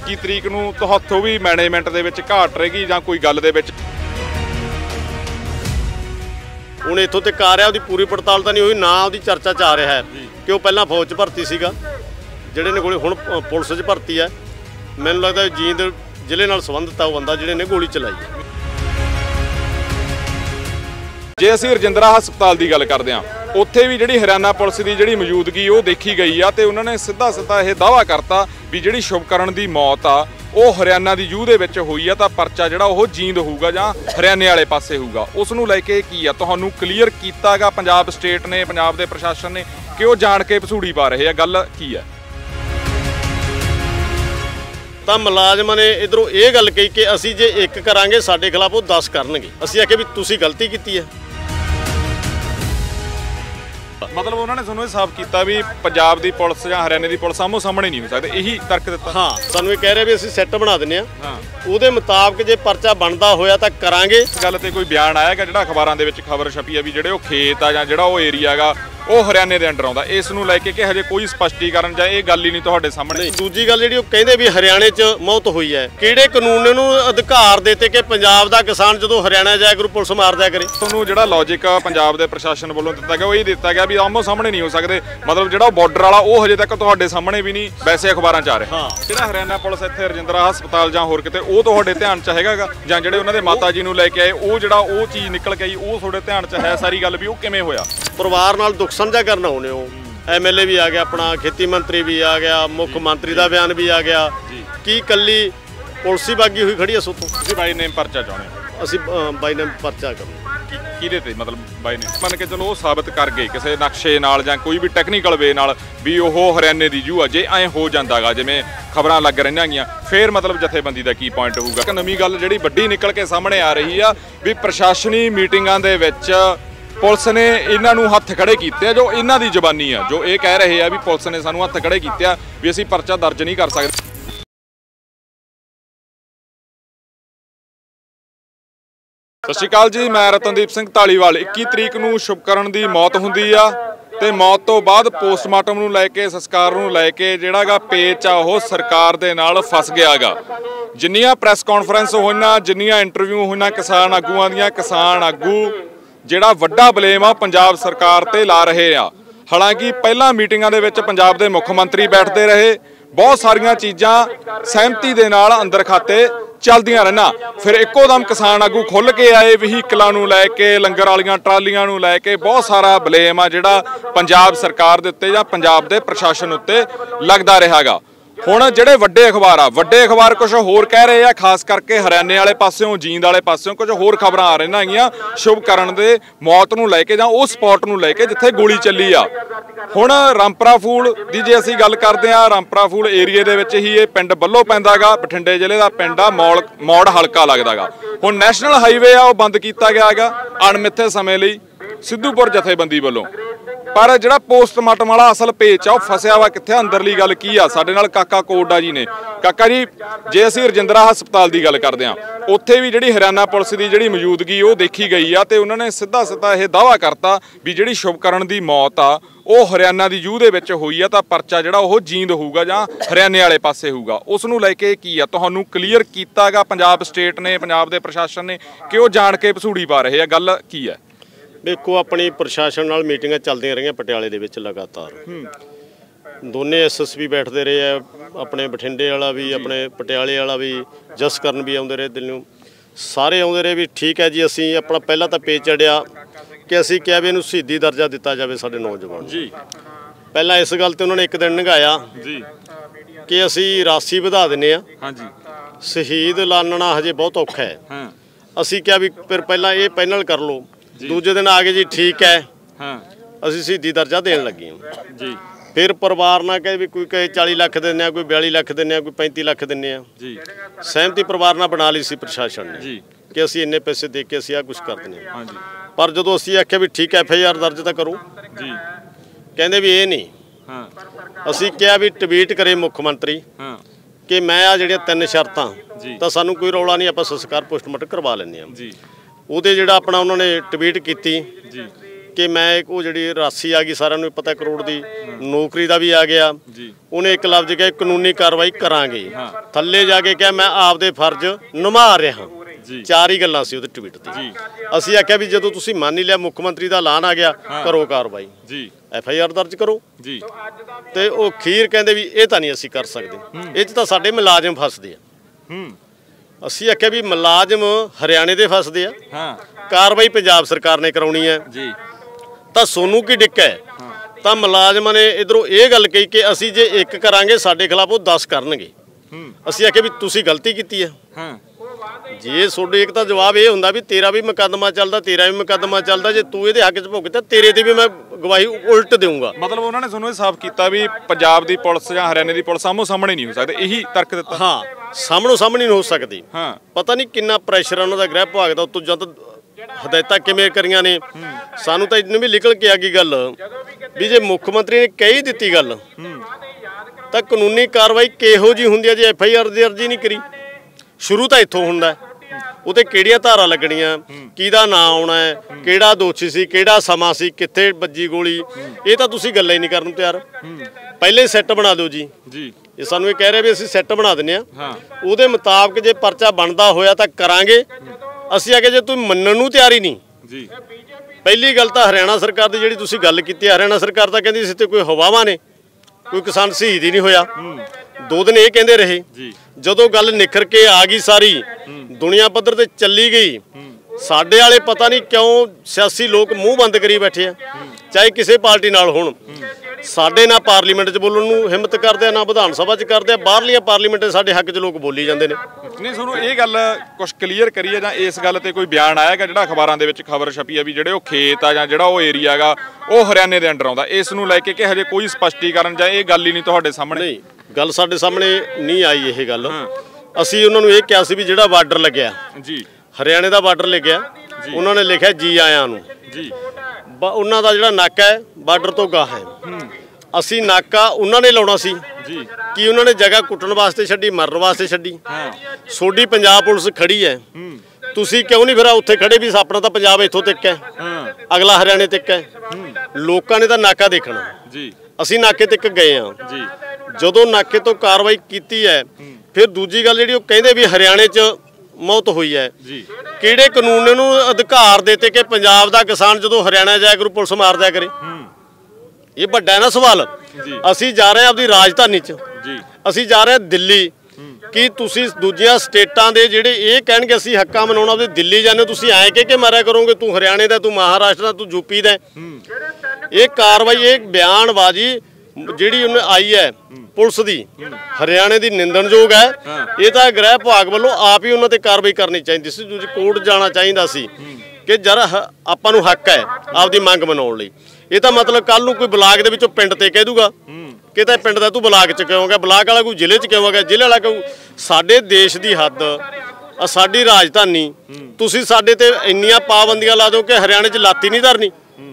21 ਤਰੀਕ ਨੂੰ ਤੁਹਾਥੋਂ ਵੀ ਮੈਨੇਜਮੈਂਟ ਦੇ ਵਿੱਚ ਘਾਟ ਰਹੇਗੀ ਜਾਂ ਕੋਈ ਗੱਲ ਦੇ ਵਿੱਚ? ਹੁਣ ਇੱਥੋਂ ਤੱਕ ਆ ਰਿਹਾ, ਉਹਦੀ ਪੂਰੀ ਪੜਤਾਲ ਤਾਂ ਨਹੀਂ ਹੋਈ, ਨਾ ਉਹਦੀ ਚਰਚਾ 'ਚ ਆ ਰਿਹਾ ਹੈ ਕਿ ਉਹ ਪਹਿਲਾਂ ਫੌਜ 'ਚ ਭਰਤੀ ਸੀਗਾ, ਜਿਹੜੇ ਨੇ ਗੋਲੀ ਹੁਣ ਪੁਲਿਸ 'ਚ ਭਰਤੀ ਹੈ। ਮੈਨੂੰ ਲੱਗਦਾ ਜੀਂਦ ਜ਼ਿਲ੍ਹੇ ਨਾਲ ਸੰਬੰਧਿਤ ਆ ਉਹ ਬੰਦਾ ਜਿਹੜੇ ਨੇ ਗੋਲੀ ਚਲਾਈ ਹੈ। ਜੇ ਅਸੀਂ ਰਜਿੰਦਰਾ ਹਸਪਤਾਲ ਦੀ ਗੱਲ ਕਰਦੇ ਹਾਂ, ਉੱਥੇ ਵੀ ਜਿਹੜੀ ਹਰਿਆਣਾ ਪੁਲਿਸ ਦੀ ਜਿਹੜੀ ਮੌਜੂਦਗੀ ਉਹ ਦੇਖੀ ਗਈ ਆ ਤੇ ਉਹਨਾਂ ਨੇ ਸਿੱਧਾ ਇਹ ਦਾਅਵਾ ਕਰਤਾ ਵੀ ਜਿਹੜੀ ਸ਼ੁਭਕਰਨ ਦੀ ਮੌਤ ਆ ਉਹ ਹਰਿਆਣਾ ਦੀ ਜੂਹ ਦੇ ਵਿੱਚ ਹੋਈ ਆ ਤਾਂ ਪਰਚਾ ਜਿਹੜਾ ਉਹ ਜੀਂਦ ਹੋਊਗਾ ਜਾਂ ਹਰਿਆਣੇ ਵਾਲੇ ਪਾਸੇ ਹੋਊਗਾ। ਉਸ ਨੂੰ ਲੈ ਕੇ ਕੀ ਆ ਤੁਹਾਨੂੰ ਕਲੀਅਰ ਕੀਤਾਗਾ ਪੰਜਾਬ ਸਟੇਟ ਨੇ, ਪੰਜਾਬ ਦੇ ਪ੍ਰਸ਼ਾਸਨ ਨੇ ਕਿ ਉਹ ਜਾਣ ਕੇ ਭਸੂੜੀ ਪਾ ਰਹੇ ਆ? ਗੱਲ ਕੀ ਆ? ਤਾਂ ਮੁਲਾਜ਼ਮਾਂ ਨੇ ਇਧਰੋਂ ਇਹ ਗੱਲ ਕਹੀ ਕਿ ਅਸੀਂ ਜੇ ਇੱਕ ਕਰਾਂਗੇ ਸਾਡੇ ਖਿਲਾਫ ਉਹ 10 ਕਰਨਗੇ। ਅਸੀਂ ਆਖਿਆ ਵੀ ਤੁਸੀਂ ਗਲਤੀ ਕੀਤੀ ਹੈ। ਮਤਲਬ ਉਹਨਾਂ ਨੇ ਤੁਹਾਨੂੰ ਇਹ ਸਾਫ਼ ਕੀਤਾ ਵੀ ਪੰਜਾਬ ਦੀ ਪੁਲਿਸ ਜਾਂ ਹਰਿਆਣੇ ਦੀ ਪੁਲਿਸ ਆਮੋ ਸਾਹਮਣੇ ਨਹੀਂ ਹੋ ਸਕਦੇ, ਇਹੀ ਤਰਕ ਦਿੱਤਾ? ਹਾਂ, ਸਾਨੂੰ ਇਹ ਕਹਿ ਰਹੇ ਵੀ ਅਸੀਂ ਸੈੱਟ ਬਣਾ ਦਿੰਦੇ ਆ, ਉਹਦੇ ਮੁਤਾਬਕ ਜੇ ਪਰਚਾ ਬਣਦਾ ਹੋਇਆ ਤਾਂ ਕਰਾਂਗੇ। ਇਸ ਗੱਲ ਤੇ ਕੋਈ ਬਿਆਨ ਆਇਆ ਕਿ ਜਿਹੜਾ ਅਖਬਾਰਾਂ ਦੇ ਵਿੱਚ ਖਬਰ ਛਪੀ ਆ ਵੀ ਜਿਹੜੇ ਉਹ ਖੇਤ ਆ ਜਾਂ ਜਿਹੜਾ ਉਹ ਏਰੀਆ ਹੈਗਾ ਉਹ ਹਰਿਆਣੇ ਦੇ ਅੰਡਰ ਆਉਂਦਾ, ਇਸ ਨੂੰ ਲੈ ਕੇ ਕਿ ਹਜੇ ਕੋਈ ਸਪਸ਼ਟੀਕਰਨ ਜਾਂ ਇਹ ਗੱਲ ਹੀ ਨਹੀਂ ਤੁਹਾਡੇ ਸਾਹਮਣੇ? ਦੂਜੀ ਗੱਲ ਜਿਹੜੀ ਉਹ ਕਹਿੰਦੇ ਵੀ ਹਰਿਆਣੇ 'ਚ ਮੌਤ ਹੋਈ ਹੈ, ਕਿਹੜੇ ਕਾਨੂੰਨ ਨੇ ਉਹਨੂੰ ਅਧਿਕਾਰ ਦਿੱਤੇ ਕਿ ਪੰਜਾਬ ਦਾ ਕਿਸਾਨ ਜਦੋਂ ਹਰਿਆਣਾ ਜਾਇਆ ਕਰੂ ਪੁਲਿਸ ਮਾਰ ਦਿਆ ਕਰੇ? ਤੁਹਾਨੂੰ ਜਿਹੜਾ ਲੌਜਿਕ ਪੰਜਾਬ ਦੇ ਪ੍ਰਸ਼ਾਸਨ ਵੱਲੋਂ ਦਿੱਤਾ ਗਿਆ ਉਹ ਇਹ ਦਿੱਤਾ ਗਿਆ ਵੀ ਆਮੋ ਸਾਹਮਣੇ ਨਹੀਂ ਹੋ ਸਕਦੇ, ਮਤਲਬ ਜਿਹੜਾ ਉਹ ਬਾਰਡਰ ਵਾਲਾ ਉਹ ਹਜੇ ਤੱਕ ਤੁਹਾਡੇ ਸਾਹਮਣੇ ਵੀ ਨਹੀਂ, ਵੈਸੇ ਅਖਬਾਰਾਂ 'ਚ ਆ ਰਿਹਾ। ਜਿਹੜਾ ਹਰਿਆਣਾ ਪੁਲਿਸ ਇੱਥੇ ਰਜਿੰਦਰਾ ਹਸਪਤਾਲ ਜਾਂ ਹੋਰ ਕਿਤੇ ਉਹ ਤੁਹਾਡੇ ਧਿਆਨ 'ਚ ਹੈਗਾ ਜਾਂ ਜਿਹੜੇ ਉਹਨਾਂ ਦੇ ਮਾਤਾ ਜੀ ਨੂੰ ਲੈ ਕੇ ਆਏ ਉਹ ਜਿਹੜਾ ਉਹ ਚੀਜ਼ ਨਿਕਲ ਕੇ ਆਈ ਉਹ ਤੁਹਾਡੇ ਧਿਆਨ 'ਚ ਹੈ ਸਾਰੀ ਗੱਲ ਵੀ ਉਹ ਕਿਵੇਂ ਹੋਇਆ? ਪਰਿਵਾਰ ਨਾਲ ਦੁੱਖ ਸਾਂਝਾ ਕਰਨ ਆਉਣੇ ਹੋ, MLA ਵੀ ਆ ਗਿਆ, ਆਪਣਾ ਖੇਤੀ ਮੰਤਰੀ ਵੀ ਆ ਗਿਆ, ਮੁੱਖ ਮੰਤਰੀ ਦਾ ਬਿਆਨ ਵੀ ਆ ਗਿਆ, ਕੀ ਕੱਲੀ ਪੁਲਿਸ ਹੀ ਬਾਗੀ ਹੋਈ ਖੜੀ ਆ ਸੋਤੋਂ? ਤੁਸੀਂ ਬਾਈ ਨੇਮ ਪਰਚਾ ਚਾਹੁੰਦੇ ਹੋ? ਅਸੀਂ ਬਾਈ ਨੇਮ ਪਰਚਾ ਕਰਨਾ। ਕਿਹਦੇ ਤੇ? ਮਤਲਬ ਬਾਈ ਨੇਮ ਮੰਨ ਕੇ ਚਲੋ ਉਹ ਸਾਬਤ ਕਰ ਗਏ ਕਿਸੇ ਨਕਸ਼ੇ ਨਾਲ ਜਾਂ ਕੋਈ ਵੀ ਟੈਕਨੀਕਲ ਵੇ ਨਾਲ ਵੀ ਉਹ ਹਰਿਆਣੇ ਦੀ ਜੂਹ ਆ, ਜੇ ਐਂ ਹੋ ਜਾਂਦਾਗਾ ਜਿਵੇਂ ਖਬਰਾਂ ਲੱਗ ਰਹੀਆਂ ਗੀਆਂ, ਫਿਰ ਮਤਲਬ ਜਥੇਬੰਦੀ ਦਾ ਕੀ ਪੁਆਇੰਟ ਹੋਊਗਾ? ਇੱਕ ਨਵੀਂ ਗੱਲ ਜਿਹੜੀ ਵੱਡੀ ਨਿਕਲ ਕੇ ਸਾਹਮਣੇ ਆ ਰਹੀ ਆ ਵੀ ਪ੍ਰਸ਼ਾਸਨੀ ਮੀਟਿੰਗਾਂ ਦੇ ਵਿੱਚ ਪੁਲਿਸ ਨੇ ਇਹਨਾਂ ਨੂੰ ਹੱਥ ਖੜੇ ਕੀਤੇ ਆ, ਜੋ ਇਹਨਾਂ ਦੀ ਜ਼ਬਾਨੀ ਆ, ਜੋ ਇਹ ਕਹਿ ਰਹੇ ਆ ਵੀ ਪੁਲਿਸ ਨੇ ਸਾਨੂੰ ਹੱਥ ਖੜੇ ਕੀਤੇ ਆ ਵੀ ਅਸੀਂ ਪਰਚਾ ਦਰਜ ਨਹੀਂ ਕਰ ਸਕਦੇ। ਸਤਿ ਸ਼੍ਰੀ ਅਕਾਲ ਜੀ, ਮੈਂ ਰਤਨਦੀਪ ਸਿੰਘ ਢਾਲੀਵਾਲ। 21 ਤਰੀਕ ਨੂੰ ਸ਼ੁਭਕਰਨ ਦੀ ਮੌਤ ਹੁੰਦੀ ਆ ਤੇ ਮੌਤ ਤੋਂ ਬਾਅਦ ਪੋਸਟਮਾਰਟਮ ਨੂੰ ਲੈ ਕੇ, ਸੰਸਕਾਰ ਨੂੰ ਲੈ ਕੇ ਜਿਹੜਾਗਾ ਪੇਚ ਆ ਉਹ ਸਰਕਾਰ ਦੇ ਨਾਲ ਫਸ ਗਿਆਗਾ। ਜਿੰਨੀਆਂ ਪ੍ਰੈਸ ਕਾਨਫਰੰਸ ਹੋਈਆਂ, ਜਿੰਨੀਆਂ ਇੰਟਰਵਿਊ ਹੋਈਆਂ ਕਿਸਾਨ ਆਗੂਆਂ ਦੀਆਂ, ਕਿਸਾਨ ਆਗੂ ਜਿਹੜਾ ਵੱਡਾ ਬਲੇਮ ਆ ਪੰਜਾਬ ਸਰਕਾਰ ਤੇ ਲਾ ਰਹੇ ਆ। ਹਾਲਾਂਕਿ ਪਹਿਲਾਂ ਮੀਟਿੰਗਾਂ ਦੇ ਵਿੱਚ ਪੰਜਾਬ ਦੇ ਮੁੱਖ ਮੰਤਰੀ ਬੈਠਦੇ ਰਹੇ, ਬਹੁਤ ਸਾਰੀਆਂ ਚੀਜ਼ਾਂ ਸਹਿਮਤੀ ਦੇ ਨਾਲ ਅੰਦਰ ਖਾਤੇ ਚੱਲਦੀਆਂ ਰਹਿਣਾ, ਫਿਰ ਇੱਕੋ ਦਮ ਕਿਸਾਨ ਆਗੂ ਖੁੱਲ੍ਹ ਕੇ ਆਏ, ਵਹੀਕਲਾਂ ਨੂੰ ਲੈ ਕੇ, ਲੰਗਰ ਵਾਲੀਆਂ ਟਰਾਲੀਆਂ ਨੂੰ ਲੈ ਕੇ ਬਹੁਤ ਸਾਰਾ ਬਲੇਮ ਆ ਜਿਹੜਾ ਪੰਜਾਬ ਸਰਕਾਰ ਦੇ ਉੱਤੇ ਜਾਂ ਪੰਜਾਬ ਦੇ ਪ੍ਰਸ਼ਾਸਨ ਉੱਤੇ ਲੱਗਦਾ ਰਿਹਾਗਾ। ਹੁਣ ਜਿਹੜੇ ਵੱਡੇ ਅਖਬਾਰ ਕੁਝ ਹੋਰ ਕਹਿ ਰਹੇ ਆ, ਖਾਸ ਕਰਕੇ ਹਰਿਆਣੇ ਵਾਲੇ ਪਾਸਿਓਂ, ਜੀਂਦ ਵਾਲੇ ਪਾਸਿਓਂ ਕੁਝ ਹੋਰ ਖਬਰਾਂ ਆ ਰਹੀਆਂ ਹੈਗੀਆਂ ਸ਼ੁਭਕਰਨ ਦੇ ਮੌਤ ਨੂੰ ਲੈ ਕੇ ਜਾਂ ਉਹ ਸਪੌਟ ਨੂੰ ਲੈ ਕੇ ਜਿੱਥੇ ਗੋਲੀ ਚੱਲੀ ਆ। ਹੁਣ ਰਾਮਪੁਰਾ ਫੂਲ ਦੀ ਜੇ ਅਸੀਂ ਗੱਲ ਕਰਦੇ ਹਾਂ, ਰਾਮਪੁਰਾ ਫੂਲ ਏਰੀਏ ਦੇ ਵਿੱਚ ਹੀ ਇਹ ਪਿੰਡ ਬੱਲੋ ਪੈਂਦਾਗਾ, ਬਠਿੰਡੇ ਜ਼ਿਲ੍ਹੇ ਦਾ ਪਿੰਡ ਆ, ਮੌੜ ਹਲਕਾ ਲੱਗਦਾਗਾ। ਹੁਣ ਨੈਸ਼ਨਲ ਹਾਈਵੇ ਆ ਉਹ ਬੰਦ ਕੀਤਾ ਗਿਆ ਹੈਗਾ ਅਣਮਿੱਥੇ ਸਮੇਂ ਲਈ ਸਿੱਧੂਪੁਰ ਜਥੇਬੰਦੀ ਵੱਲੋਂ। ਪਰ ਜਿਹੜਾ ਪੋਸਟਮਾਰਟਮ ਵਾਲਾ ਅਸਲ ਪੇਚ ਆ ਉਹ ਫਸਿਆ ਵਾ ਕਿੱਥੇ? ਅੰਦਰਲੀ ਗੱਲ ਕੀ ਆ? ਸਾਡੇ ਨਾਲ ਕਾਕਾ ਕੋਡਾ ਜੀ ਨੇ। ਕਾਕਾ ਜੀ, ਜੇ ਅਸੀਂ ਰਜਿੰਦਰਾ ਹਸਪਤਾਲ ਦੀ ਗੱਲ ਕਰਦੇ ਹਾਂ, ਉੱਥੇ ਵੀ ਜਿਹੜੀ ਹਰਿਆਣਾ ਪੁਲਿਸ ਦੀ ਜਿਹੜੀ ਮੌਜੂਦਗੀ ਉਹ ਦੇਖੀ ਗਈ ਆ ਤੇ ਉਹਨਾਂ ਨੇ ਸਿੱਧਾ ਇਹ ਦਾਅਵਾ ਕਰਤਾ ਵੀ ਜਿਹੜੀ ਸ਼ੁਭਕਰਨ ਦੀ ਮੌਤ ਆ ਉਹ ਹਰਿਆਣਾ ਦੀ ਜੂਹ ਦੇ ਵਿੱਚ ਹੋਈ ਆ ਤਾਂ ਪਰਚਾ ਜਿਹੜਾ ਉਹ ਜੀਂਦ ਹੋਊਗਾ ਜਾਂ ਹਰਿਆਣੇ ਵਾਲੇ ਪਾਸੇ ਹੋਊਗਾ। ਉਸ ਨੂੰ ਲੈ ਕੇ ਕੀ ਆ ਤੁਹਾਨੂੰ ਕਲੀਅਰ ਕੀਤਾਗਾ ਪੰਜਾਬ ਸਟੇਟ ਨੇ, ਪੰਜਾਬ ਦੇ ਪ੍ਰਸ਼ਾਸਨ ਨੇ ਕਿ ਉਹ ਜਾਣ ਕੇ ਭਸੂੜੀ ਪਾ ਰਹੇ ਆ? ਗੱਲ ਕੀ ਹੈ? ਦੇਖੋ, ਆਪਣੀ ਪ੍ਰਸ਼ਾਸਨ ਨਾਲ ਮੀਟਿੰਗਾਂ ਚੱਲਦੀਆਂ ਰਹੀਆਂ ਪਟਿਆਲੇ ਦੇ ਵਿੱਚ ਲਗਾਤਾਰ। ਦੋਨੇ SSP ਬੈਠਦੇ ਰਹੇ ਆ, ਆਪਣੇ ਬਠਿੰਡੇ ਵਾਲਾ ਵੀ, ਆਪਣੇ ਪਟਿਆਲੇ ਵਾਲਾ ਵੀ, ਜਸਕਰਨ ਵੀ ਆਉਂਦੇ ਰਹੇ, ਦਿੱਲੀ ਨੂੰ ਸਾਰੇ ਆਉਂਦੇ ਰਹੇ ਵੀ ਠੀਕ ਹੈ ਜੀ। ਅਸੀਂ ਆਪਣਾ ਪਹਿਲਾਂ ਤਾਂ ਪੇਚ ਚੜਿਆ ਕਿ ਅਸੀਂ ਕਿਹਾ ਵੀ ਇਹਨੂੰ ਸ਼ਹੀਦੀ ਦਰਜਾ ਦਿੱਤਾ ਜਾਵੇ ਸਾਡੇ ਨੌਜਵਾਨ ਜੀ। ਪਹਿਲਾਂ ਇਸ ਗੱਲ ਤੇ ਉਹਨਾਂ ਨੇ ਇੱਕ ਦਿਨ ਲੰਘਾਇਆ ਜੀ ਕਿ ਅਸੀਂ ਰਾਸ਼ੀ ਵਧਾ ਦਿੰਦੇ ਆ, ਹਾਂਜੀ ਸ਼ਹੀਦ ਲਾਨਣਾ ਹਜੇ ਬਹੁਤ ਔਖਾ ਹੈ। ਅਸੀਂ ਕਿਹਾ ਵੀ ਫਿਰ ਪਹਿਲਾਂ ਇਹ ਪੈਨਲ ਕਰ ਲਓ। ਦੂਜੇ ਦਿਨ ਆ ਗਏ ਜੀ ਠੀਕ ਹੈ, ਅਸੀਂ ਸ਼ਹੀਦੀ ਦਰਜਾ ਦੇਣ ਲੱਗੇ ਜੀ। ਫਿਰ ਪਰਿਵਾਰ ਨਾਲ ਕਹੇ ਵੀ ਕੋਈ ਕਹੇ 40 ਲੱਖ ਦਿੰਦੇ ਆ, ਕੋਈ 42 ਲੱਖ ਦਿੰਦੇ ਆ, ਕੋਈ 35 ਲੱਖ ਦਿੰਦੇ ਆ ਜੀ। ਸਹਿਮਤੀ ਪਰਿਵਾਰ ਨਾਲ ਬਣਾ ਲਈ ਸੀ ਪ੍ਰਸ਼ਾਸਨ ਨੇ ਜੀ ਕਿ ਅਸੀਂ ਇੰਨੇ ਪੈਸੇ ਦੇ ਕੇ ਅਸੀਂ ਆਹ ਕੁਛ ਕਰ ਦਿੰਦੇ ਹਾਂ। ਪਰ ਜਦੋਂ ਅਸੀਂ ਆਖਿਆ ਵੀ ਠੀਕ ਹੈ FIR ਦਰਜ ਤਾਂ ਕਰੋ ਜੀ, ਕਹਿੰਦੇ ਵੀ ਇਹ ਨਹੀਂ। ਅਸੀਂ ਕਿਹਾ ਵੀ ਟਵੀਟ ਕਰੇ ਮੁੱਖ ਮੰਤਰੀ ਕਿ ਮੈਂ ਆ ਜਿਹੜੀਆਂ 3 ਸ਼ਰਤਾਂ ਤਾਂ ਸਾਨੂੰ ਕੋਈ ਰੌਲਾ ਨਹੀਂ, ਆਪਾਂ ਸੰਸਕਾਰ ਪੋਸਟਮਾਰਟਮ ਕਰਵਾ ਲੈਂਦੇ ਹਾਂ ਜੀ। ਉਹਦੇ ਜਿਹੜਾ ਆਪਣਾ ਉਹਨਾਂ ਨੇ ਟਵੀਟ ਕੀਤੀ ਜੀ ਕਿ ਮੈਂ ਉਹ ਜਿਹੜੀ ਰਾਸ਼ੀ ਆ ਗਈ ਸਾਰਿਆਂ ਨੂੰ ਪਤਾ ਕਰੋੜ ਦੀ ਨੌਕਰੀ ਦਾ ਵੀ ਆ ਗਿਆ ਜੀ। ਉਹਨੇ ਇੱਕ ਲਫ਼ਜ਼ ਕਿਹਾ ਕਾਨੂੰਨੀ ਕਾਰਵਾਈ ਕਰਾਂਗੇ, ਥੱਲੇ ਜਾ ਕੇ ਕਿਹਾ ਮੈਂ ਆਪਦੇ ਫਰਜ਼ ਨਿਭਾ ਰਿਹਾ। ਚਾਰ ਹੀ ਗੱਲਾਂ ਸੀ ਉਹਦੇ ਟਵੀਟ ਤੇ। ਅਸੀਂ ਆਖਿਆ ਵੀ ਜਦੋਂ ਤੁਸੀਂ ਮੰਨ ਹੀ ਲਿਆ, ਮੁੱਖ ਮੰਤਰੀ ਦਾ ਐਲਾਨ ਆ ਗਿਆ, ਕਰੋ ਕਾਰਵਾਈ ਜੀ, FIR ਦਰਜ ਕਰੋ ਜੀ। ਤੇ ਉਹ ਖੀਰ ਕਹਿੰਦੇ ਵੀ ਇਹ ਤਾਂ ਨਹੀਂ ਅਸੀਂ ਕਰ ਸਕਦੇ, ਇਹ 'ਚ ਤਾਂ ਸਾਡੇ ਮੁਲਾਜ਼ਮ ਫਸਦੇ ਆ। ਅਸੀਂ ਆਖਿਆ ਵੀ ਮੁਲਾਜ਼ਮ ਹਰਿਆਣੇ ਦੇ ਫਸਦੇ ਆ, ਕਾਰਵਾਈ ਪੰਜਾਬ ਸਰਕਾਰ ਨੇ ਕਰਾਉਣੀ ਹੈ ਜੀ, ਤਾਂ ਸੋਨੂੰ ਕੀ ਡਿੱਕਾ ਹੈ? ਤਾਂ ਮੁਲਾਜ਼ਮਾਂ ਨੇ ਇਧਰੋਂ ਇਹ ਗੱਲ ਕਹੀ ਕਿ ਅਸੀਂ ਜੇ ਇੱਕ ਕਰਾਂਗੇ ਸਾਡੇ ਖਿਲਾਫ ਉਹ 10 ਕਰਨਗੇ। ਅਸੀਂ ਆਖਿਆ ਵੀ ਤੁਸੀਂ ਗਲਤੀ ਕੀਤੀ ਹੈ। ਜੇ ਤੁਹਾਡੇ ਇੱਕ ਤਾਂ ਜਵਾਬ ਇਹ ਹੁੰਦਾ ਵੀ ਤੇਰਾ ਵੀ ਮੁਕੱਦਮਾ ਚੱਲਦਾ, ਤੇਰਾ ਵੀ ਮੁਕੱਦਮਾ ਚੱਲਦਾ, ਜੇ ਤੂੰ ਇਹਦੇ ਹੱਕ 'ਚ ਭੁਗਤਿਆ ਤੇਰੇ ਤੇ ਵੀ ਮੈਂ ਗਵਾਹੀ ਉਲਟ ਦੇਊਂਗਾ। ਮਤਲਬ ਉਹਨਾਂ ਨੇ ਤੁਹਾਨੂੰ ਇਹ ਸਾਫ਼ ਕੀਤਾ ਵੀ ਪੰਜਾਬ ਦੀ ਪੁਲਿਸ ਜਾਂ ਹਰਿਆਣੇ ਦੀ ਪੁਲਿਸ ਆਮੋ ਸਾਹਮਣੇ ਨਹੀਂ ਹੋ ਸਕਦੇ, ਇਹੀ ਤਰਕ ਦਿੱਤਾ। ਹਾਂ, ਸਾਹਮਣੋ ਸਾਹਮਣੇ ਨਹੀਂ ਹੋ ਸਕਦੀ। ਪਤਾ ਨਹੀਂ ਕਿੰਨਾ ਪ੍ਰੈਸ਼ਰ ਉਹਨਾਂ ਦਾ ਗ੍ਰਹਿ ਵਿਭਾਗ ਦਾ ਉੱਤੋਂ ਜਦ ਹਦਾਇਤਾਂ ਕਿਵੇਂ ਕਰੀਆਂ ਨੇ। ਸਾਨੂੰ ਤਾਂ ਇਹਨੂੰ ਵੀ ਨਿਕਲ ਕੇ ਆ ਗਈ ਗੱਲ ਵੀ ਜੇ ਮੁੱਖ ਮੰਤਰੀ ਨੇ ਕਹੀ ਦਿੱਤੀ ਗੱਲ ਤਾਂ ਕਾਨੂੰਨੀ ਕਾਰਵਾਈ ਕਿਹੋ ਜੀ ਹੁੰਦੀ ਹੈ ਜੇ FIR ਦੀ ਅਰਜ਼ੀ ਨਹੀਂ ਕਰੀ। ਸ਼ੁਰੂ ਤਾਂ ਇੱਥੋਂ ਹੁੰਦਾ, ਉਹਤੇ ਕਿਹੜੀਆਂ ਧਾਰਾ ਲੱਗਣੀਆਂ, ਕਿਹਦਾ ਨਾਂ ਆਉਣਾ ਹੈ, ਕਿਹੜਾ ਦੋਸ਼ੀ ਸੀ, ਕਿਹੜਾ ਸਮਾਂ ਸੀ, ਕਿੱਥੇ ਵੱਜੀ ਗੋਲੀ, ਇਹ ਤਾਂ ਤੁਸੀਂ ਗੱਲਾਂ ਹੀ ਨਹੀਂ ਕਰਨ ਨੂੰ ਤਿਆਰ। ਪਹਿਲੇ ਸੈੱਟ ਬਣਾ ਦਿਓ ਜੀ। ਇਹ ਸਾਨੂੰ ਇਹ ਕਹਿ ਰਹੇ ਵੀ ਅਸੀਂ ਸੈੱਟ ਬਣਾ ਦਿੰਦੇ ਹਾਂ, ਉਹਦੇ ਮੁਤਾਬਕ ਜੇ ਪਰਚਾ ਬਣਦਾ ਹੋਇਆ ਤਾਂ ਕਰਾਂਗੇ। ਅਸੀਂ ਆ ਕੇ ਜੇ ਤੁਸੀਂ ਮੰਨਣ ਨੂੰ ਤਿਆਰ ਹੀ ਨਹੀਂ ਜੀ। ਪਹਿਲੀ ਗੱਲ ਤਾਂ ਹਰਿਆਣਾ ਸਰਕਾਰ ਦੀ ਜਿਹੜੀ ਤੁਸੀਂ ਗੱਲ ਕੀਤੀ, ਹਰਿਆਣਾ ਸਰਕਾਰ ਤਾਂ ਕਹਿੰਦੀ ਇਸ ਤੇ ਕੋਈ ਹਵਾਵਾਂ ਨੇ, ਕੋਈ ਕਿਸਾਨ ਸ਼ਹੀਦ ਹੀ ਨਹੀਂ ਹੋਇਆ। 2 ਦਿਨ ਇਹ ਕਹਿੰਦੇ ਰਹੇ, ਜਦੋਂ ਗੱਲ ਨਿਖਰ ਕੇ ਆ ਗਈ ਸਾਰੀ ਦੁਨੀਆ ਪੱਧਰ ਤੇ ਚੱਲੀ ਗਈ, ਸਾਡੇ ਵਾਲੇ ਪਤਾ ਨਹੀਂ ਕਿਉਂ ਸਿਆਸੀ ਲੋਕ ਮੂੰਹ ਬੰਦ ਕਰੀ ਬੈਠੇ ਆ, ਚਾਹੇ ਕਿਸੇ ਪਾਰਟੀ ਨਾਲ ਹੋਣ। ਸਾਡੇ ਨਾ ਪਾਰਲੀਮੈਂਟ 'ਚ ਬੋਲਣ ਨੂੰ ਹਿੰਮਤ ਕਰਦੇ ਆ, ਨਾ ਵਿਧਾਨ ਸਭਾ 'ਚ ਕਰਦੇ ਆ, ਬਾਹਰਲੀਆਂ ਪਾਰਲੀਮੈਂਟ ਸਾਡੇ ਹੱਕ 'ਚ ਲੋਕ ਬੋਲੀ ਜਾਂਦੇ ਨੇ। ਨਹੀਂ, ਤੁਹਾਨੂੰ ਇਹ ਗੱਲ ਕੁਝ ਕਲੀਅਰ ਕਰੀਏ ਜਾਂ ਇਸ ਗੱਲ ਤੇ ਕੋਈ ਬਿਆਨ ਆਇਆਗਾ ਜਿਹੜਾ ਅਖਬਾਰਾਂ ਦੇ ਵਿੱਚ ਖਬਰ ਛਪੀ ਆ ਵੀ ਜਿਹੜੇ ਉਹ ਖੇਤ ਆ ਜਾਂ ਜਿਹੜਾ ਉਹ ਏਰੀਆ ਹੈਗਾ ਉਹ ਹਰਿਆਣੇ ਦੇ ਅੰਡਰ ਆਉਂਦਾ, ਇਸ ਨੂੰ ਲੈ ਕੇ ਕਿ ਹਜੇ ਕੋਈ ਸਪਸ਼ਟੀਕਰਨ ਜਾਂ ਇਹ ਗੱਲ ਹੀ ਨਹੀਂ ਤੁਹਾਡੇ ਸਾਹਮਣੇ? ਨਹੀਂ, ਗੱਲ ਸਾਡੇ ਸਾਹਮਣੇ ਨਹੀਂ ਆਈ ਇਹ ਗੱਲ। ਅਸੀਂ ਉਹਨਾਂ ਨੂੰ ਇਹ ਕਿਹਾ ਸੀ ਵੀ ਜਿਹੜਾ ਬਾਰਡਰ ਲੱਗਿਆ ਜੀ, ਹਰਿਆਣੇ ਦਾ ਬਾਰਡਰ ਲੱਗਿਆ, ਉਹਨਾਂ ਨੇ ਲਿਖਿਆ ਜੀ ਆਇਆਂ ਨੂੰ ਜੀ। ਉਹਨਾਂ ਦਾ ਜਿਹੜਾ ਨਾਕਾ ਹੈ ਬਾਰਡਰ ਤੋਂ ਗਾਹ ਹੈ, ਅਸੀਂ ਨਾਕਾ ਉਹਨਾਂ ਨੇ ਲਾਉਣਾ ਸੀ ਜੀ। ਕੀ ਉਹਨਾਂ ਨੇ ਜਗ੍ਹਾ ਕੁੱਟਣ ਵਾਸਤੇ ਛੱਡੀ, ਮਰਨ ਵਾਸਤੇ ਛੱਡੀ? ਸੋਡੀ ਪੰਜਾਬ ਪੁਲਿਸ ਖੜੀ ਹੈ, ਤੁਸੀਂ ਕਿਉਂ ਨਹੀਂ ਫਿਰ ਉੱਥੇ ਖੜੇ ਵੀ ਆਪਣਾ ਤਾਂ ਪੰਜਾਬ ਇੱਥੋਂ ਤੱਕ ਹੈ, ਅਗਲਾ ਹਰਿਆਣੇ ਤੱਕ ਹੈ। ਲੋਕਾਂ ਨੇ ਤਾਂ ਨਾਕਾ ਦੇਖਣਾ ਜੀ, ਅਸੀਂ ਨਾਕੇ ਤੱਕ ਗਏ ਹਾਂ ਜੀ। ਜਦੋਂ ਨਾਕੇ ਤੋਂ ਕਾਰਵਾਈ ਕੀਤੀ ਹੈ, ਫਿਰ ਦੂਜੀ ਗੱਲ ਜਿਹੜੀ ਉਹ ਕਹਿੰਦੇ ਵੀ ਹਰਿਆਣੇ 'ਚ ਮੌਤ ਹੋਈ ਹੈ ਜੀ, ਕਿਹੜੇ ਕਾਨੂੰਨ ਨੇ ਉਹਨੂੰ ਅਧਿਕਾਰ ਦਿੱਤੇ ਕਿ ਪੰਜਾਬ ਦਾ ਕਿਸਾਨ ਜਦੋਂ ਹਰਿਆਣਾ ਜਾਇਆ ਕਰੂ ਪੁਲਿਸ ਮਾਰ ਦਿਆ ਕਰੇ? ਇਹ ਵੱਡਾ ਹੈ ਨਾ ਸਵਾਲ। ਅਸੀਂ ਜਾ ਰਹੇ ਹਾਂ ਆਪਦੀ ਰਾਜਧਾਨੀ 'ਚ, ਅਸੀਂ ਜਾ ਰਹੇ ਹਾਂ ਦਿੱਲੀ। ਕੀ ਤੁਸੀਂ ਦੂਜੀਆਂ ਸਟੇਟਾਂ ਦੇ ਜਿਹੜੇ ਇਹ ਕਹਿਣਗੇ ਅਸੀਂ ਹੱਕਾਂ ਮਨਾਉਣਾ ਉਹਦੇ ਦਿੱਲੀ ਜਾਂਦੇ, ਤੁਸੀਂ ਐਂ ਕਿ ਮਾਰਿਆ ਕਰੋਗੇ ਤੂੰ ਹਰਿਆਣੇ ਦਾ, ਤੂੰ ਮਹਾਰਾਸ਼ਟਰ ਦਾ, ਤੂੰ ਯੂਪੀ ਦਾ? ਇਹ ਕਾਰਵਾਈ, ਇਹ ਬਿਆਨਬਾਜ਼ੀ ਜਿਹੜੀ ਉਹਨੇ ਆਈ ਹੈ ਪੁਲਿਸ ਦੀ, ਹਰਿਆਣੇ ਦੀ ਨਿੰਦਣਯੋਗ ਹੈ। ਇਹ ਤਾਂ ਗ੍ਰਹਿ ਵਿਭਾਗ ਵੱਲੋਂ ਆਪ ਹੀ ਉਹਨਾਂ ਤੇ ਕਾਰਵਾਈ ਕਰਨੀ ਚਾਹੀਦੀ ਸੀ, ਦੂਜੀ ਕੋਰਟ ਜਾਣਾ ਚਾਹੀਦਾ ਸੀ ਕਿ ਜਰਾ ਆਪਾਂ ਨੂੰ ਹੱਕ ਹੈ ਆਪਦੀ ਮੰਗ ਮਨਾਉਣ ਲਈ। ਇਹ ਤਾਂ ਮਤਲਬ ਕੱਲ ਨੂੰ ਕੋਈ ਬਲਾਕ ਦੇ ਵਿੱਚੋਂ ਪਿੰਡ ਤੇ ਕਹਿ ਦੂਗਾ ਕਿ ਤਾਂ ਪਿੰਡ ਦਾ ਤੂੰ ਬਲਾਕ 'ਚ ਕਿਉਂ ਗਿਆ, ਬਲਾਕ ਵਾਲਾ ਕੋਈ ਜ਼ਿਲ੍ਹੇ 'ਚ ਕਿਉਂ ਗਿਆ, ਜ਼ਿਲ੍ਹੇ ਵਾਲਾ ਕਹੂ ਸਾਡੇ ਦੇਸ਼ ਦੀ ਹੱਦ, ਸਾਡੀ ਰਾਜਧਾਨੀ, ਤੁਸੀਂ ਸਾਡੇ ਤੇ ਇੰਨੀਆਂ ਪਾਬੰਦੀਆਂ ਲਾ ਦਿਓ ਕਿ ਹਰਿਆਣੇ 'ਚ ਲਾਤੀ ਨਹੀਂ ਧਰਨੀ।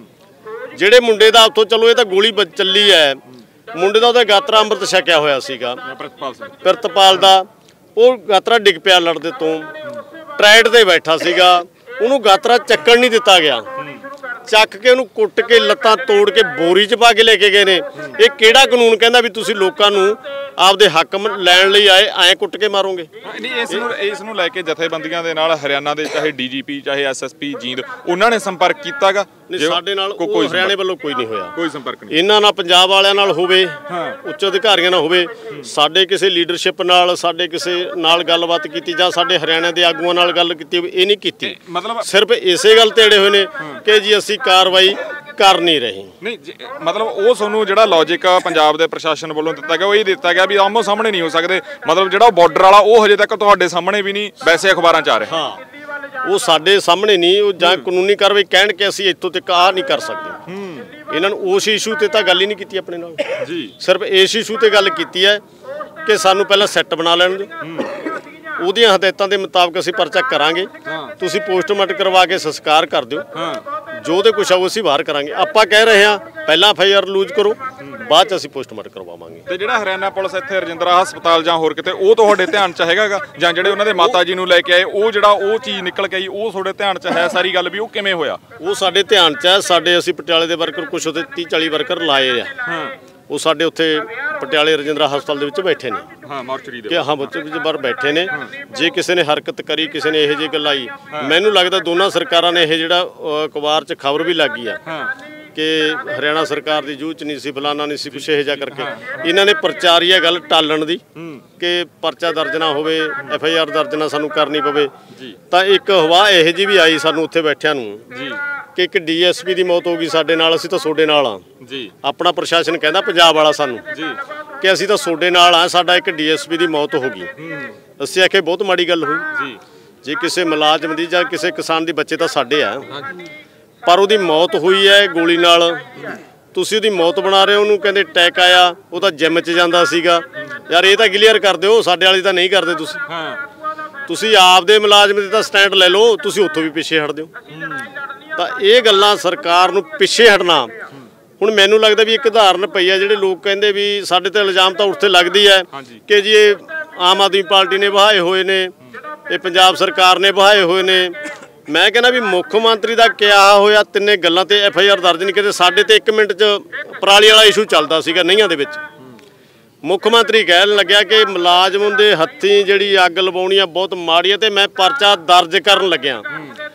ਜਿਹੜੇ ਮੁੰਡੇ ਦਾ ਉੱਥੋਂ ਚਲੋ ਇਹ ਤਾਂ ਗੋਲੀ ਚੱਲੀ ਹੈ, ਮੁੰਡੇ ਦਾ ਉਹਦਾ ਗਾਤਰਾ ਅੰਮ੍ਰਿਤ ਛਕਿਆ ਹੋਇਆ ਸੀਗਾ, ਪ੍ਰਿਤਪਾਲ ਦਾ, ਉਹ ਗਾਤਰਾ ਡਿੱਗ ਪਿਆ ਲੜਦੇ ਤੋਂ, ਟਰੈਡ ਤੇ ਬੈਠਾ ਸੀਗਾ, ਉਹਨੂੰ ਗਾਤਰਾ ਚੱਕਣ ਨਹੀਂ ਦਿੱਤਾ ਗਿਆ, ਚੱਕ ਕੇ ਉਹਨੂੰ ਕੁੱਟ ਕੇ ਲੱਤਾਂ ਤੋੜ ਕੇ ਬੋਰੀ 'ਚ ਪਾ ਕੇ ਲੈ ਕੇ ਗਏ ਨੇ। ਇਹ ਕਿਹੜਾ ਕਾਨੂੰਨ ਕਹਿੰਦਾ ਵੀ ਤੁਸੀਂ ਲੋਕਾਂ ਨੂੰ ਆਪਦੇ ਹੱਕ ਲੈਣ ਲਈ ਆਏ ਐਂ ਕੁੱਟ ਕੇ ਮਾਰੋਗੇ? ਨਹੀਂ, ਇਸ ਨੂੰ ਲੈ ਕੇ ਜਥੇਬੰਦੀਆਂ ਦੇ ਨਾਲ ਹਰਿਆਣਾ ਦੇ ਚਾਹੇ DGP ਚਾਹੇ SSP ਜੀਂਦ ਉਹਨਾਂ ਨੇ ਸੰਪਰਕ ਕੀਤਾਗਾ? ਸਾਡੇ ਨਾਲ ਕੋਈ ਹਰਿਆਣੇ ਵੱਲੋਂ ਕੋਈ ਨਹੀਂ ਹੋਇਆ, ਕੋਈ ਸੰਪਰਕ ਨਹੀਂ। ਇਹਨਾਂ ਨਾਲ ਪੰਜਾਬ ਵਾਲਿਆਂ ਨਾਲ ਹੋਵੇ, ਉੱਚ ਅਧਿਕਾਰੀਆਂ ਨਾਲ ਹੋਵੇ, ਸਾਡੇ ਕਿਸੇ ਲੀਡਰਸ਼ਿਪ ਨਾਲ, ਸਾਡੇ ਕਿਸੇ ਨਾਲ ਗੱਲਬਾਤ ਕੀਤੀ ਜਾਂ ਸਾਡੇ ਹਰਿਆਣੇ ਦੇ ਆਗੂਆਂ ਨਾਲ ਗੱਲ ਕੀਤੀ ਹੋਵੇ, ਇਹ ਨਹੀਂ ਕੀਤੀ। ਮਤਲਬ ਸਿਰਫ ਇਸੇ ਗੱਲ ਤੇ ਅੜੇ ਹੋਏ ਨੇ ਕਿ ਜੀ ਅਸੀਂ ਕਾਰਵਾਈ ਕਰ ਨਹੀਂ ਰਹੇ। ਨਹੀਂ, ਮਤਲਬ ਉਹ ਤੁਹਾਨੂੰ ਜਿਹੜਾ ਲੌਜਿਕ ਪੰਜਾਬ ਦੇ ਪ੍ਰਸ਼ਾਸਨ ਵੱਲੋਂ ਦਿੱਤਾ ਗਿਆ ਉਹ ਇਹ ਦਿੱਤਾ ਗਿਆ ਵੀ ਆਮੋ ਸਾਹਮਣੇ ਨਹੀਂ ਹੋ ਸਕਦੇ, ਮਤਲਬ ਜਿਹੜਾ ਬਾਰਡਰ ਵਾਲਾ ਉਹ ਹਜੇ ਤੱਕ ਤੁਹਾਡੇ ਸਾਹਮਣੇ ਵੀ ਨਹੀਂ, ਵੈਸੇ ਅਖਬਾਰਾਂ 'ਚ ਆ ਰਿਹਾ। ਹਾਂ, ਉਹ ਸਾਡੇ ਸਾਹਮਣੇ ਨਹੀਂ, ਉਹ ਜਾਂ ਕਾਨੂੰਨੀ ਕਾਰਵਾਈ ਕਹਿਣ ਕਿ ਅਸੀਂ ਇੱਥੋਂ ਤੱਕ ਆ ਨਹੀਂ ਕਰ ਸਕਦੇ। ਇਹਨਾਂ ਨੂੰ ਉਸ ਇਸ਼ੂ ਤੇ ਤਾਂ ਗੱਲ ਹੀ ਨਹੀਂ ਕੀਤੀ ਆਪਣੇ ਨਾਲ ਜੀ, ਸਿਰਫ ਇਸ ਇਸ਼ੂ ਤੇ ਗੱਲ ਕੀਤੀ ਹੈ ਕਿ ਸਾਨੂੰ ਪਹਿਲਾਂ ਸੈੱਟ ਬਣਾ ਲੈਣ ਦਿਓ। ਉਹਦੀਆਂ ਹਦਾਇਤਾਂ ਦੇ ਮੁਤਾਬਕ ਅਸੀਂ ਪਰਚਾ ਕਰਾਂਗੇ। ਤੁਸੀਂ ਪੋਸਟਮਾਰਟਮ ਕਰਵਾ ਕੇ ਸੰਸਕਾਰ ਕਰ ਦਿਓ, ਜੋ ਦੇ ਕੁਛ ਆਊ ਅਸੀਂ ਬਾਹਰ ਕਰਾਂਗੇ। ਆਪਾਂ ਕਹਿ ਰਹੇ ਹਾਂ ਪਹਿਲਾਂ FIR ਲੂਜ਼ ਕਰੋ, ਬਾਅਦ ਚ ਅਸੀਂ ਪੋਸਟਮਾਰਟਮ ਕਰਵਾਵਾਂਗੇ। ਤੇ ਜਿਹੜਾ ਹਰਿਆਣਾ ਪੁਲਿਸ ਇੱਥੇ ਰਜਿੰਦਰਾ ਹਸਪਤਾਲ ਜਾਂ ਹੋਰ ਕਿਤੇ, ਉਹ ਤੁਹਾਡੇ ਧਿਆਨ 'ਚ ਹੈਗਾ ਗਾ? ਜਾਂ ਜਿਹੜੇ ਉਹਨਾਂ ਦੇ ਮਾਤਾ ਜੀ ਨੂੰ ਲੈ ਕੇ ਆਏ, ਉਹ ਜਿਹੜਾ ਉਹ ਚੀਜ਼ ਨਿਕਲ ਕੇ ਆਈ, ਉਹ ਤੁਹਾਡੇ ਧਿਆਨ 'ਚ ਹੈ ਸਾਰੀ ਗੱਲ ਵੀ ਉਹ ਕਿਵੇਂ ਹੋਇਆ? ਉਹ ਸਾਡੇ ਧਿਆਨ 'ਚ ਹੈ। ਸਾਡੇ ਅਸੀਂ ਪਟਿਆਲੇ ਦੇ ਵਰਕਰ ਕੁਛ ਉੱਥੇ 30-40 ਵਰਕਰ ਲਾਏ ਆ। ਉਹ ਸਾਡੇ ਉੱਥੇ ਪਟਿਆਲੇ ਰਜਿੰਦਰਾ ਹਸਪਤਾਲ ਦੇ ਵਿੱਚ ਬੈਠੇ ਨੇ। ਮੋਰਚਰੀ ਦੇ ਬੱਚੇ ਵਿੱਚ ਬਾਹਰ ਬੈਠੇ ਨੇ। ਜੇ ਕਿਸੇ ਨੇ ਹਰਕਤ ਕਰੀ, ਕਿਸੇ ਨੇ ਇਹੋ ਜਿਹੀ ਗੱਲ ਆਈ, ਮੈਨੂੰ ਲੱਗਦਾ ਦੋਨਾਂ ਸਰਕਾਰਾਂ ਨੇ ਇਹ ਜਿਹੜਾ ਅਖਬਾਰ 'ਚ ਖਬਰ ਵੀ ਲੱਗ ਗਈ ਆ ਕਿ ਹਰਿਆਣਾ ਸਰਕਾਰ ਦੀ ਜੂਝ 'ਚ ਨਹੀਂ ਸੀ, ਫਲਾਨਾ ਨਹੀਂ ਸੀ, ਕੁਛ ਇਹੋ ਜਿਹਾ ਕਰਕੇ ਇਹਨਾਂ ਨੇ ਪ੍ਰਚਾਰੀ ਹੈ ਗੱਲ ਟਾਲਣ ਦੀ ਕਿ ਪਰਚਾ ਦਰਜ ਨਾ ਹੋਵੇ, FIR ਦਰਜ ਨਾ ਸਾਨੂੰ ਕਰਨੀ ਪਵੇ। ਤਾਂ ਇੱਕ ਹਵਾ ਇਹੋ ਜਿਹੀ ਵੀ ਆਈ ਸਾਨੂੰ ਉੱਥੇ ਬੈਠਿਆਂ ਨੂੰ ਕਿ ਇੱਕ DSP ਦੀ ਮੌਤ ਹੋ ਗਈ ਸਾਡੇ ਨਾਲ, ਅਸੀਂ ਤਾਂ ਤੁਹਾਡੇ ਨਾਲ ਆ ਜੀ। ਆਪਣਾ ਪ੍ਰਸ਼ਾਸਨ ਕਹਿੰਦਾ ਪੰਜਾਬ ਵਾਲਾ ਸਾਨੂੰ ਕਿ ਅਸੀਂ ਤਾਂ ਤੁਹਾਡੇ ਨਾਲ ਆ, ਸਾਡਾ ਇੱਕ DSP ਦੀ ਮੌਤ ਹੋ ਗਈ। ਅਸੀਂ ਆਖੇ ਬਹੁਤ ਮਾੜੀ ਗੱਲ ਹੋਈ ਜੇ ਕਿਸੇ ਮੁਲਾਜ਼ਮ ਦੀ ਜਾਂ ਕਿਸੇ ਕਿਸਾਨ ਦੀ, ਬੱਚੇ ਤਾਂ ਸਾਡੇ ਆ, ਪਰ ਉਹਦੀ ਮੌਤ ਹੋਈ ਹੈ ਗੋਲੀ ਨਾਲ। ਤੁਸੀਂ ਉਹਦੀ ਮੌਤ ਬਣਾ ਰਹੇ ਹੋ, ਉਹਨੂੰ ਕਹਿੰਦੇ ਅਟੈਕ ਆਇਆ, ਉਹ ਤਾਂ ਜਿਮ 'ਚ ਜਾਂਦਾ ਸੀਗਾ। ਯਾਰ ਇਹ ਤਾਂ ਕਲੀਅਰ ਕਰ ਦਿਓ, ਸਾਡੇ ਵਾਲੀ ਤਾਂ ਨਹੀਂ ਕਰਦੇ ਤੁਸੀਂ ਆਪਦੇ ਮੁਲਾਜ਼ਮ ਦੇ ਤਾਂ ਸਟੈਂਡ ਲੈ ਲਓ, ਤੁਸੀਂ ਉੱਥੋਂ ਵੀ ਪਿੱਛੇ ਹਟ ਦਿਓ। ਤਾਂ ਇਹ ਗੱਲਾਂ ਸਰਕਾਰ ਨੂੰ ਪਿੱਛੇ ਹਟਣਾ, ਹੁਣ ਮੈਨੂੰ ਲੱਗਦਾ ਵੀ ਇੱਕ ਉਦਾਹਰਨ ਪਈ ਆ। ਜਿਹੜੇ ਲੋਕ ਕਹਿੰਦੇ ਵੀ ਸਾਡੇ ਤੇ ਇਲਜ਼ਾਮ ਤਾਂ ਉੱਥੇ ਲੱਗਦੀ ਹੈ ਕਿ ਜੀ ਇਹ ਆਮ ਆਦਮੀ ਪਾਰਟੀ ਨੇ ਵਹਾਏ ਹੋਏ ਨੇ, ਇਹ ਪੰਜਾਬ ਸਰਕਾਰ ਨੇ ਵਹਾਏ ਹੋਏ ਨੇ। ਮੈਂ ਕਹਿੰਦਾ ਵੀ ਮੁੱਖ ਮੰਤਰੀ ਦਾ ਕਿਹਾ ਹੋਇਆ ਤਿੰਨੇ ਗੱਲਾਂ ਤੇ FIR ਦਰਜ ਨਹੀਂ ਕੀਤੇ। ਸਾਡੇ ਤੇ 1 ਮਿੰਟ 'ਚ ਪਰਾਲੀ ਵਾਲਾ ਇਸ਼ੂ ਚੱਲਦਾ ਸੀਗਾ ਨਹੀਂਆਂ ਦੇ ਵਿੱਚ, ਮੁੱਖ ਮੰਤਰੀ ਕਹਿਣ ਲੱਗਿਆ ਕਿ ਮੁਲਾਜ਼ਮ ਦੇ ਹੱਥੀਂ ਜਿਹੜੀ ਅੱਗ ਲਵਾਉਣੀ ਆ ਬਹੁਤ ਮਾੜੀ ਹੈ ਤੇ ਮੈਂ ਪਰਚਾ ਦਰਜ ਕਰਨ ਲੱਗਿਆ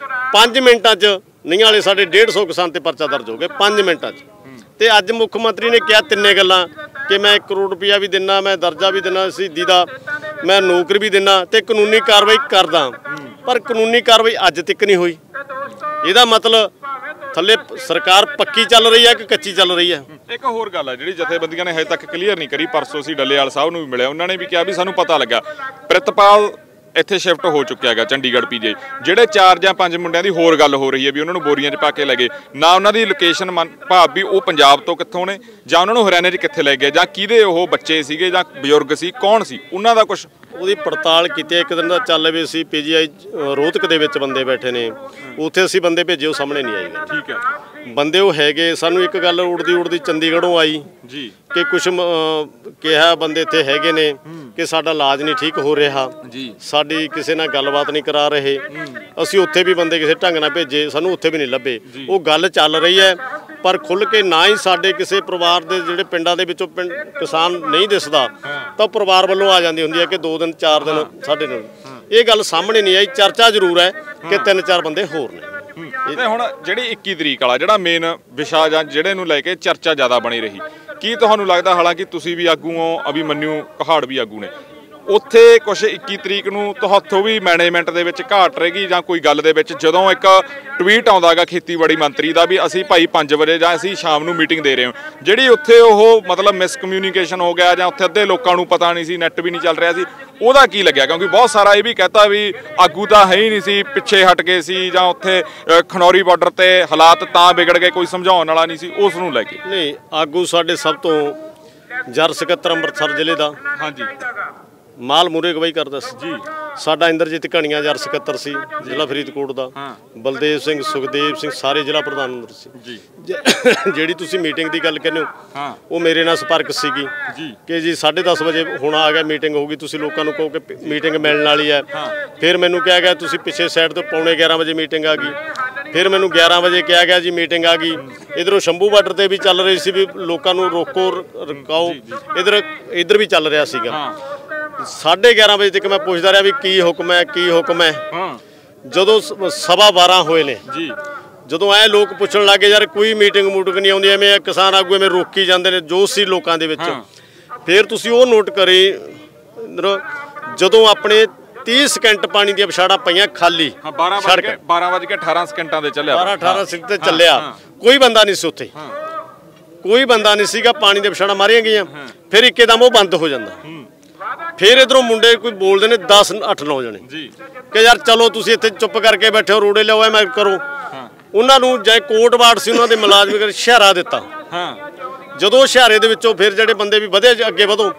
5 ਮਿੰਟਾਂ 'ਚ। ਨਹੀਂ ਵਾਲੇ ਸਾਡੇ 150 ਕਿਸਾਨ ਤੇ ਪਰਚਾ ਦਰਜ ਹੋ ਗਏ 5 ਮਿੰਟਾਂ 'ਚ। ਤੇ ਅੱਜ ਮੁੱਖ ਮੰਤਰੀ ਨੇ ਕਿਹਾ ਤਿੰਨੇ ਗੱਲਾਂ ਕਿ ਮੈਂ 1 ਕਰੋੜ ਰੁਪਇਆ ਵੀ ਦਿੰਦਾ, ਮੈਂ ਦਰਜਾ ਵੀ ਦਿੰਦਾ ਸ਼ਹੀਦੀ ਦਾ, ਮੈਂ ਨੌਕਰੀ ਵੀ ਦਿੰਦਾ ਤੇ ਕਾਨੂੰਨੀ ਕਾਰਵਾਈ ਕਰਦਾ। ਪਰ ਕਾਨੂੰਨੀ ਕਾਰਵਾਈ ਅੱਜ ਤੱਕ ਨਹੀਂ ਹੋਈ। ਇਹਦਾ ਮਤਲਬ ਥੱਲੇ ਸਰਕਾਰ ਪੱਕੀ ਚੱਲ ਰਹੀ ਹੈ ਕਿ ਕੱਚੀ ਚੱਲ ਰਹੀ ਹੈ? ਇੱਕ ਹੋਰ ਗੱਲ ਹੈ ਜਿਹੜੀ ਜਥੇਬੰਦੀਆਂ ਨੇ ਹਜੇ ਤੱਕ ਕਲੀਅਰ ਨਹੀਂ ਕਰੀ। ਪਰਸੋਂ ਅਸੀਂ ਡੱਲੇਵਾਲ ਸਾਹਿਬ ਨੂੰ ਵੀ ਮਿਲਿਆ, ਉਹਨਾਂ ਨੇ ਵੀ ਕਿਹਾ ਵੀ ਸਾਨੂੰ ਪਤਾ ਲੱਗਾ ਪ੍ਰਿਤਪਾਲ ਇੱਥੇ ਸ਼ਿਫਟ ਹੋ ਚੁੱਕਿਆ ਹੈਗਾ ਚੰਡੀਗੜ੍ਹ PGI। ਜਿਹੜੇ 4 ਜਾਂ 5 ਮੁੰਡਿਆਂ ਦੀ ਹੋਰ ਗੱਲ ਹੋ ਰਹੀ ਹੈ ਵੀ ਉਹਨਾਂ ਨੂੰ ਬੋਰੀਆਂ 'ਚ ਪਾ ਕੇ ਲੈ ਗਏ, ਨਾ ਉਹਨਾਂ ਦੀ ਲੋਕੇਸ਼ਨ ਭਾਵ ਵੀ ਉਹ ਪੰਜਾਬ ਤੋਂ ਕਿੱਥੋਂ ਨੇ ਜਾਂ ਉਹਨਾਂ ਨੂੰ ਹਰਿਆਣੇ 'ਚ ਕਿੱਥੇ ਲੈ ਗਏ ਜਾਂ ਕਿਹਦੇ ਉਹ ਬੱਚੇ ਸੀਗੇ ਜਾਂ ਬਜ਼ੁਰਗ ਸੀ, ਕੌਣ ਸੀ, ਉਹਨਾਂ ਦਾ ਕੁਛ ਉਹਦੀ ਪੜਤਾਲ ਕੀਤੀ। ਇੱਕ ਦਿਨ ਦਾ ਚੱਲ ਵੀ ਅਸੀਂ PGI ਰੋਹਤਕ ਦੇ ਵਿੱਚ ਬੰਦੇ ਬੈਠੇ ਨੇ, ਉੱਥੇ ਅਸੀਂ ਬੰਦੇ ਭੇਜੇ, ਉਹ ਸਾਹਮਣੇ ਨਹੀਂ ਆਏਗਾ। ਠੀਕ ਹੈ, ਬੰਦੇ ਉਹ ਹੈਗੇ। ਸਾਨੂੰ ਇੱਕ ਗੱਲ ਉੜਦੀ ਚੰਡੀਗੜ੍ਹੋਂ ਆਈ ਜੀ ਕਿ ਕੁਛ ਕਿਹਾ ਬੰਦੇ ਇੱਥੇ ਹੈਗੇ ਨੇ ਕਿ ਸਾਡਾ ਇਲਾਜ ਨਹੀਂ ਠੀਕ ਹੋ ਰਿਹਾ ਜੀ, ਸਾਡੀ ਕਿਸੇ ਨਾਲ ਗੱਲਬਾਤ ਨਹੀਂ ਕਰਾ ਰਹੇ। ਅਸੀਂ ਉੱਥੇ ਵੀ ਬੰਦੇ ਕਿਸੇ ਢੰਗ ਨਾਲ ਭੇਜੇ, ਸਾਨੂੰ ਉੱਥੇ ਵੀ ਨਹੀਂ ਲੱਭੇ। ਉਹ ਗੱਲ ਚੱਲ ਰਹੀ ਹੈ ਪਰ ਖੁੱਲ੍ਹ ਕੇ ਨਾ ਹੀ ਸਾਡੇ ਕਿਸੇ ਪਰਿਵਾਰ ਦੇ ਜਿਹੜੇ ਪਿੰਡਾਂ ਦੇ ਵਿੱਚੋਂ ਕਿਸਾਨ ਨਹੀਂ ਦਿਸਦਾ ਤਾਂ ਪਰਿਵਾਰ ਵੱਲੋਂ ਆ ਜਾਂਦੀ ਹੁੰਦੀ ਹੈ ਕਿ 2 ਦਿਨ 4 ਦਿਨ ਸਾਡੇ ਨਾਲ। ਇਹ ਗੱਲ ਸਾਹਮਣੇ ਨਹੀਂ ਆਈ। ਚਰਚਾ ਜ਼ਰੂਰ ਹੈ ਕਿ 3-4 ਬੰਦੇ ਹੋਰ ਨੇ। ਤੇ ਹੁਣ ਜਿਹੜੀ 21 ਤਰੀਕ ਵਾਲਾ ਜਿਹੜਾ ਮੇਨ ਵਿਸ਼ਾ ਜਾਂ ਜਿਹੜੇ ਨੂੰ ਲੈ ਕੇ ਚਰਚਾ ਜ਼ਿਆਦਾ ਬਣੀ ਰਹੀ, ਕੀ ਤੁਹਾਨੂੰ ਲੱਗਦਾ, ਹਾਲਾਂਕਿ ਤੁਸੀਂ ਵੀ ਆਗੂ ਹੋ, ਅਭਿਮਨਿਊ ਕਹਾੜ ਵੀ ਆਗੂ ਨੇ, ਉੱਥੇ ਕੁਛ 21 ਤਰੀਕ ਨੂੰ ਤੁਹਾਥੋਂ ਵੀ ਮੈਨੇਜਮੈਂਟ ਦੇ ਵਿੱਚ ਘਾਟ ਰਹੇਗੀ ਜਾਂ ਕੋਈ ਗੱਲ ਦੇ ਵਿੱਚ? ਜਦੋਂ ਇੱਕ ਟਵੀਟ ਆਉਂਦਾ ਗਾ ਖੇਤੀਬਾੜੀ ਮੰਤਰੀ ਦਾ ਵੀ ਅਸੀਂ ਭਾਈ 5 ਵਜੇ ਜਾਂ ਅਸੀਂ ਸ਼ਾਮ ਨੂੰ ਮੀਟਿੰਗ ਦੇ ਰਹੇ ਹਾਂ, ਜਿਹੜੀ ਉੱਥੇ ਉਹ ਮਤਲਬ ਮਿਸਕਮਿਊਨੀਕੇਸ਼ਨ ਹੋ ਗਿਆ ਜਾਂ ਉੱਥੇ ਅੱਧੇ ਲੋਕਾਂ ਨੂੰ ਪਤਾ ਨਹੀਂ ਸੀ, ਨੈੱਟ ਵੀ ਨਹੀਂ ਚੱਲ ਰਿਹਾ ਸੀ, ਉਹਦਾ ਕੀ ਲੱਗਿਆ? ਕਿਉਂਕਿ ਬਹੁਤ ਸਾਰਾ ਇਹ ਵੀ ਕਹਤਾ ਵੀ ਆਗੂ ਤਾਂ ਹੈ ਹੀ ਨਹੀਂ ਸੀ, ਪਿੱਛੇ ਹਟ ਗਏ ਸੀ ਜਾਂ ਉੱਥੇ ਖਨੌਰੀ ਬਾਰਡਰ ਤੇ ਹਾਲਾਤ ਤਾਂ ਵਿਗੜ ਗਏ, ਕੋਈ ਸਮਝਾਉਣ ਵਾਲਾ ਨਹੀਂ ਸੀ, ਉਸ ਨੂੰ ਲੈ ਕੇ? ਨਹੀਂ, ਆਗੂ ਸਾਡੇ ਸਭ ਤੋਂ ਜਰ ਸਕੱਤਰ ਅੰਮ੍ਰਿਤਸਰ ਜ਼ਿਲ੍ਹੇ ਦਾ ਹਾਂਜੀ ਮਾਲ ਮੂਰੇ ਅਗਵਾਈ ਕਰਦਾ ਸੀ ਜੀ। ਸਾਡਾ ਇੰਦਰਜੀਤ ਘਣੀਆਂ ਜਰ ਸਕੱਤਰ ਸੀ ਜ਼ਿਲ੍ਹਾ ਫਰੀਦਕੋਟ ਦਾ। ਬਲਦੇਵ ਸਿੰਘ, ਸੁਖਦੇਵ ਸਿੰਘ ਸਾਰੇ ਜ਼ਿਲ੍ਹਾ ਪ੍ਰਧਾਨ ਅੰਦਰ ਸੀ ਜੀ। ਜਿਹੜੀ ਤੁਸੀਂ ਮੀਟਿੰਗ ਦੀ ਗੱਲ ਕਹਿੰਦੇ ਹੋ ਉਹ ਮੇਰੇ ਨਾਲ ਸੰਪਰਕ ਸੀਗੀ ਕਿ ਜੀ 10:30 ਵਜੇ ਹੁਣ ਆ ਗਿਆ, ਮੀਟਿੰਗ ਹੋਊਗੀ, ਤੁਸੀਂ ਲੋਕਾਂ ਨੂੰ ਕਹੋ ਕਿ ਮੀਟਿੰਗ ਮਿਲਣ ਵਾਲੀ ਹੈ। ਫਿਰ ਮੈਨੂੰ ਕਿਹਾ ਗਿਆ ਤੁਸੀਂ ਪਿੱਛੇ ਸਾਈਡ ਤੋਂ 11:15 ਵਜੇ ਮੀਟਿੰਗ ਆ ਗਈ। ਫਿਰ ਮੈਨੂੰ 11 ਵਜੇ ਕਿਹਾ ਗਿਆ ਜੀ ਮੀਟਿੰਗ ਆ ਗਈ। ਇੱਧਰੋਂ ਸ਼ੰਭੂ ਬਾਰਡਰ ਤੇ ਵੀ ਚੱਲ ਰਹੀ ਸੀ ਵੀ ਲੋਕਾਂ ਨੂੰ ਰੋਕੋ ਰਕਾਓ, ਇੱਧਰ ਵੀ ਚੱਲ ਰਿਹਾ ਸੀਗਾ। 11:30 ਵਜੇ ਤੱਕ ਮੈਂ ਪੁੱਛਦਾ ਰਿਹਾ ਵੀ ਕੀ ਹੁਕਮ ਹੈ, ਕੀ ਹੁਕਮ ਹੈ। ਜਦੋਂ 12:15 ਹੋਏ ਨੇ ਜੀ, ਜਦੋਂ ਐ ਲੋਕ ਪੁੱਛਣ ਲੱਗੇ ਯਾਰ ਕੋਈ ਮੀਟਿੰਗ ਮੂਟਿੰਗ ਨਹੀਂ ਆਉਂਦੀ, ਐਵੇਂ ਕਿਸਾਨ ਆਗੂ ਐਵੇਂ ਰੋਕੀ ਜਾਂਦੇ ਨੇ ਜੋ ਸੀ ਲੋਕਾਂ ਦੇ ਵਿੱਚ। ਫਿਰ ਤੁਸੀਂ ਉਹ ਨੋਟ ਕਰੀ ਜਦੋਂ ਆਪਣੇ 30 ਸਕਿੰਟ ਪਾਣੀ ਦੀਆਂ ਵਿਛਾੜਾਂ ਪਈਆਂ ਖਾਲੀ, 12:18 ਸਕਿੰਟਾਂ ਦੇ ਚੱਲਿਆ, 12-18 ਸਕਿੰਟ ਤੇ ਚੱਲਿਆ, ਕੋਈ ਬੰਦਾ ਨਹੀਂ ਸੀ ਉੱਥੇ, ਕੋਈ ਬੰਦਾ ਨਹੀਂ ਸੀਗਾ, ਪਾਣੀ ਦੀਆਂ ਵਿਛਾੜਾਂ ਮਾਰੀਆਂ ਗਈਆਂ। ਫਿਰ ਇੱਕਦਮ ਉਹ ਬੰਦ ਹੋ ਜਾਂਦਾ। ਫਿਰ ਇਧਰੋਂ ਮੁੰਡੇ ਕੋਈ ਬੋਲਦੇ ਨੇ 10 8-9 ਜਣੇ ਕਿ ਯਾਰ ਚਲੋ ਤੁਸੀਂ ਇੱਥੇ ਚੁੱਪ ਕਰਕੇ ਬੈਠੇ ਹੋ, ਰੋੜੇ ਲਿਆਓ ਮੈਂ ਕਰੋ। ਉਹਨਾਂ ਨੂੰ ਜੇ ਕੋਟ ਵਾਰਡ ਸੀ ਉਹਨਾਂ ਦੇ ਮੁਲਾਜ਼ਮ ਇਸ਼ਾਰਾ ਦਿੱਤਾ। ਜਦੋਂ ਇਸ਼ਾਰੇ ਦੇ ਵਿੱਚੋਂ ਫਿਰ ਜਿਹੜੇ ਬੰਦੇ ਵੀ ਵਧੇ ਅੱਗੇ ਵਧੋ,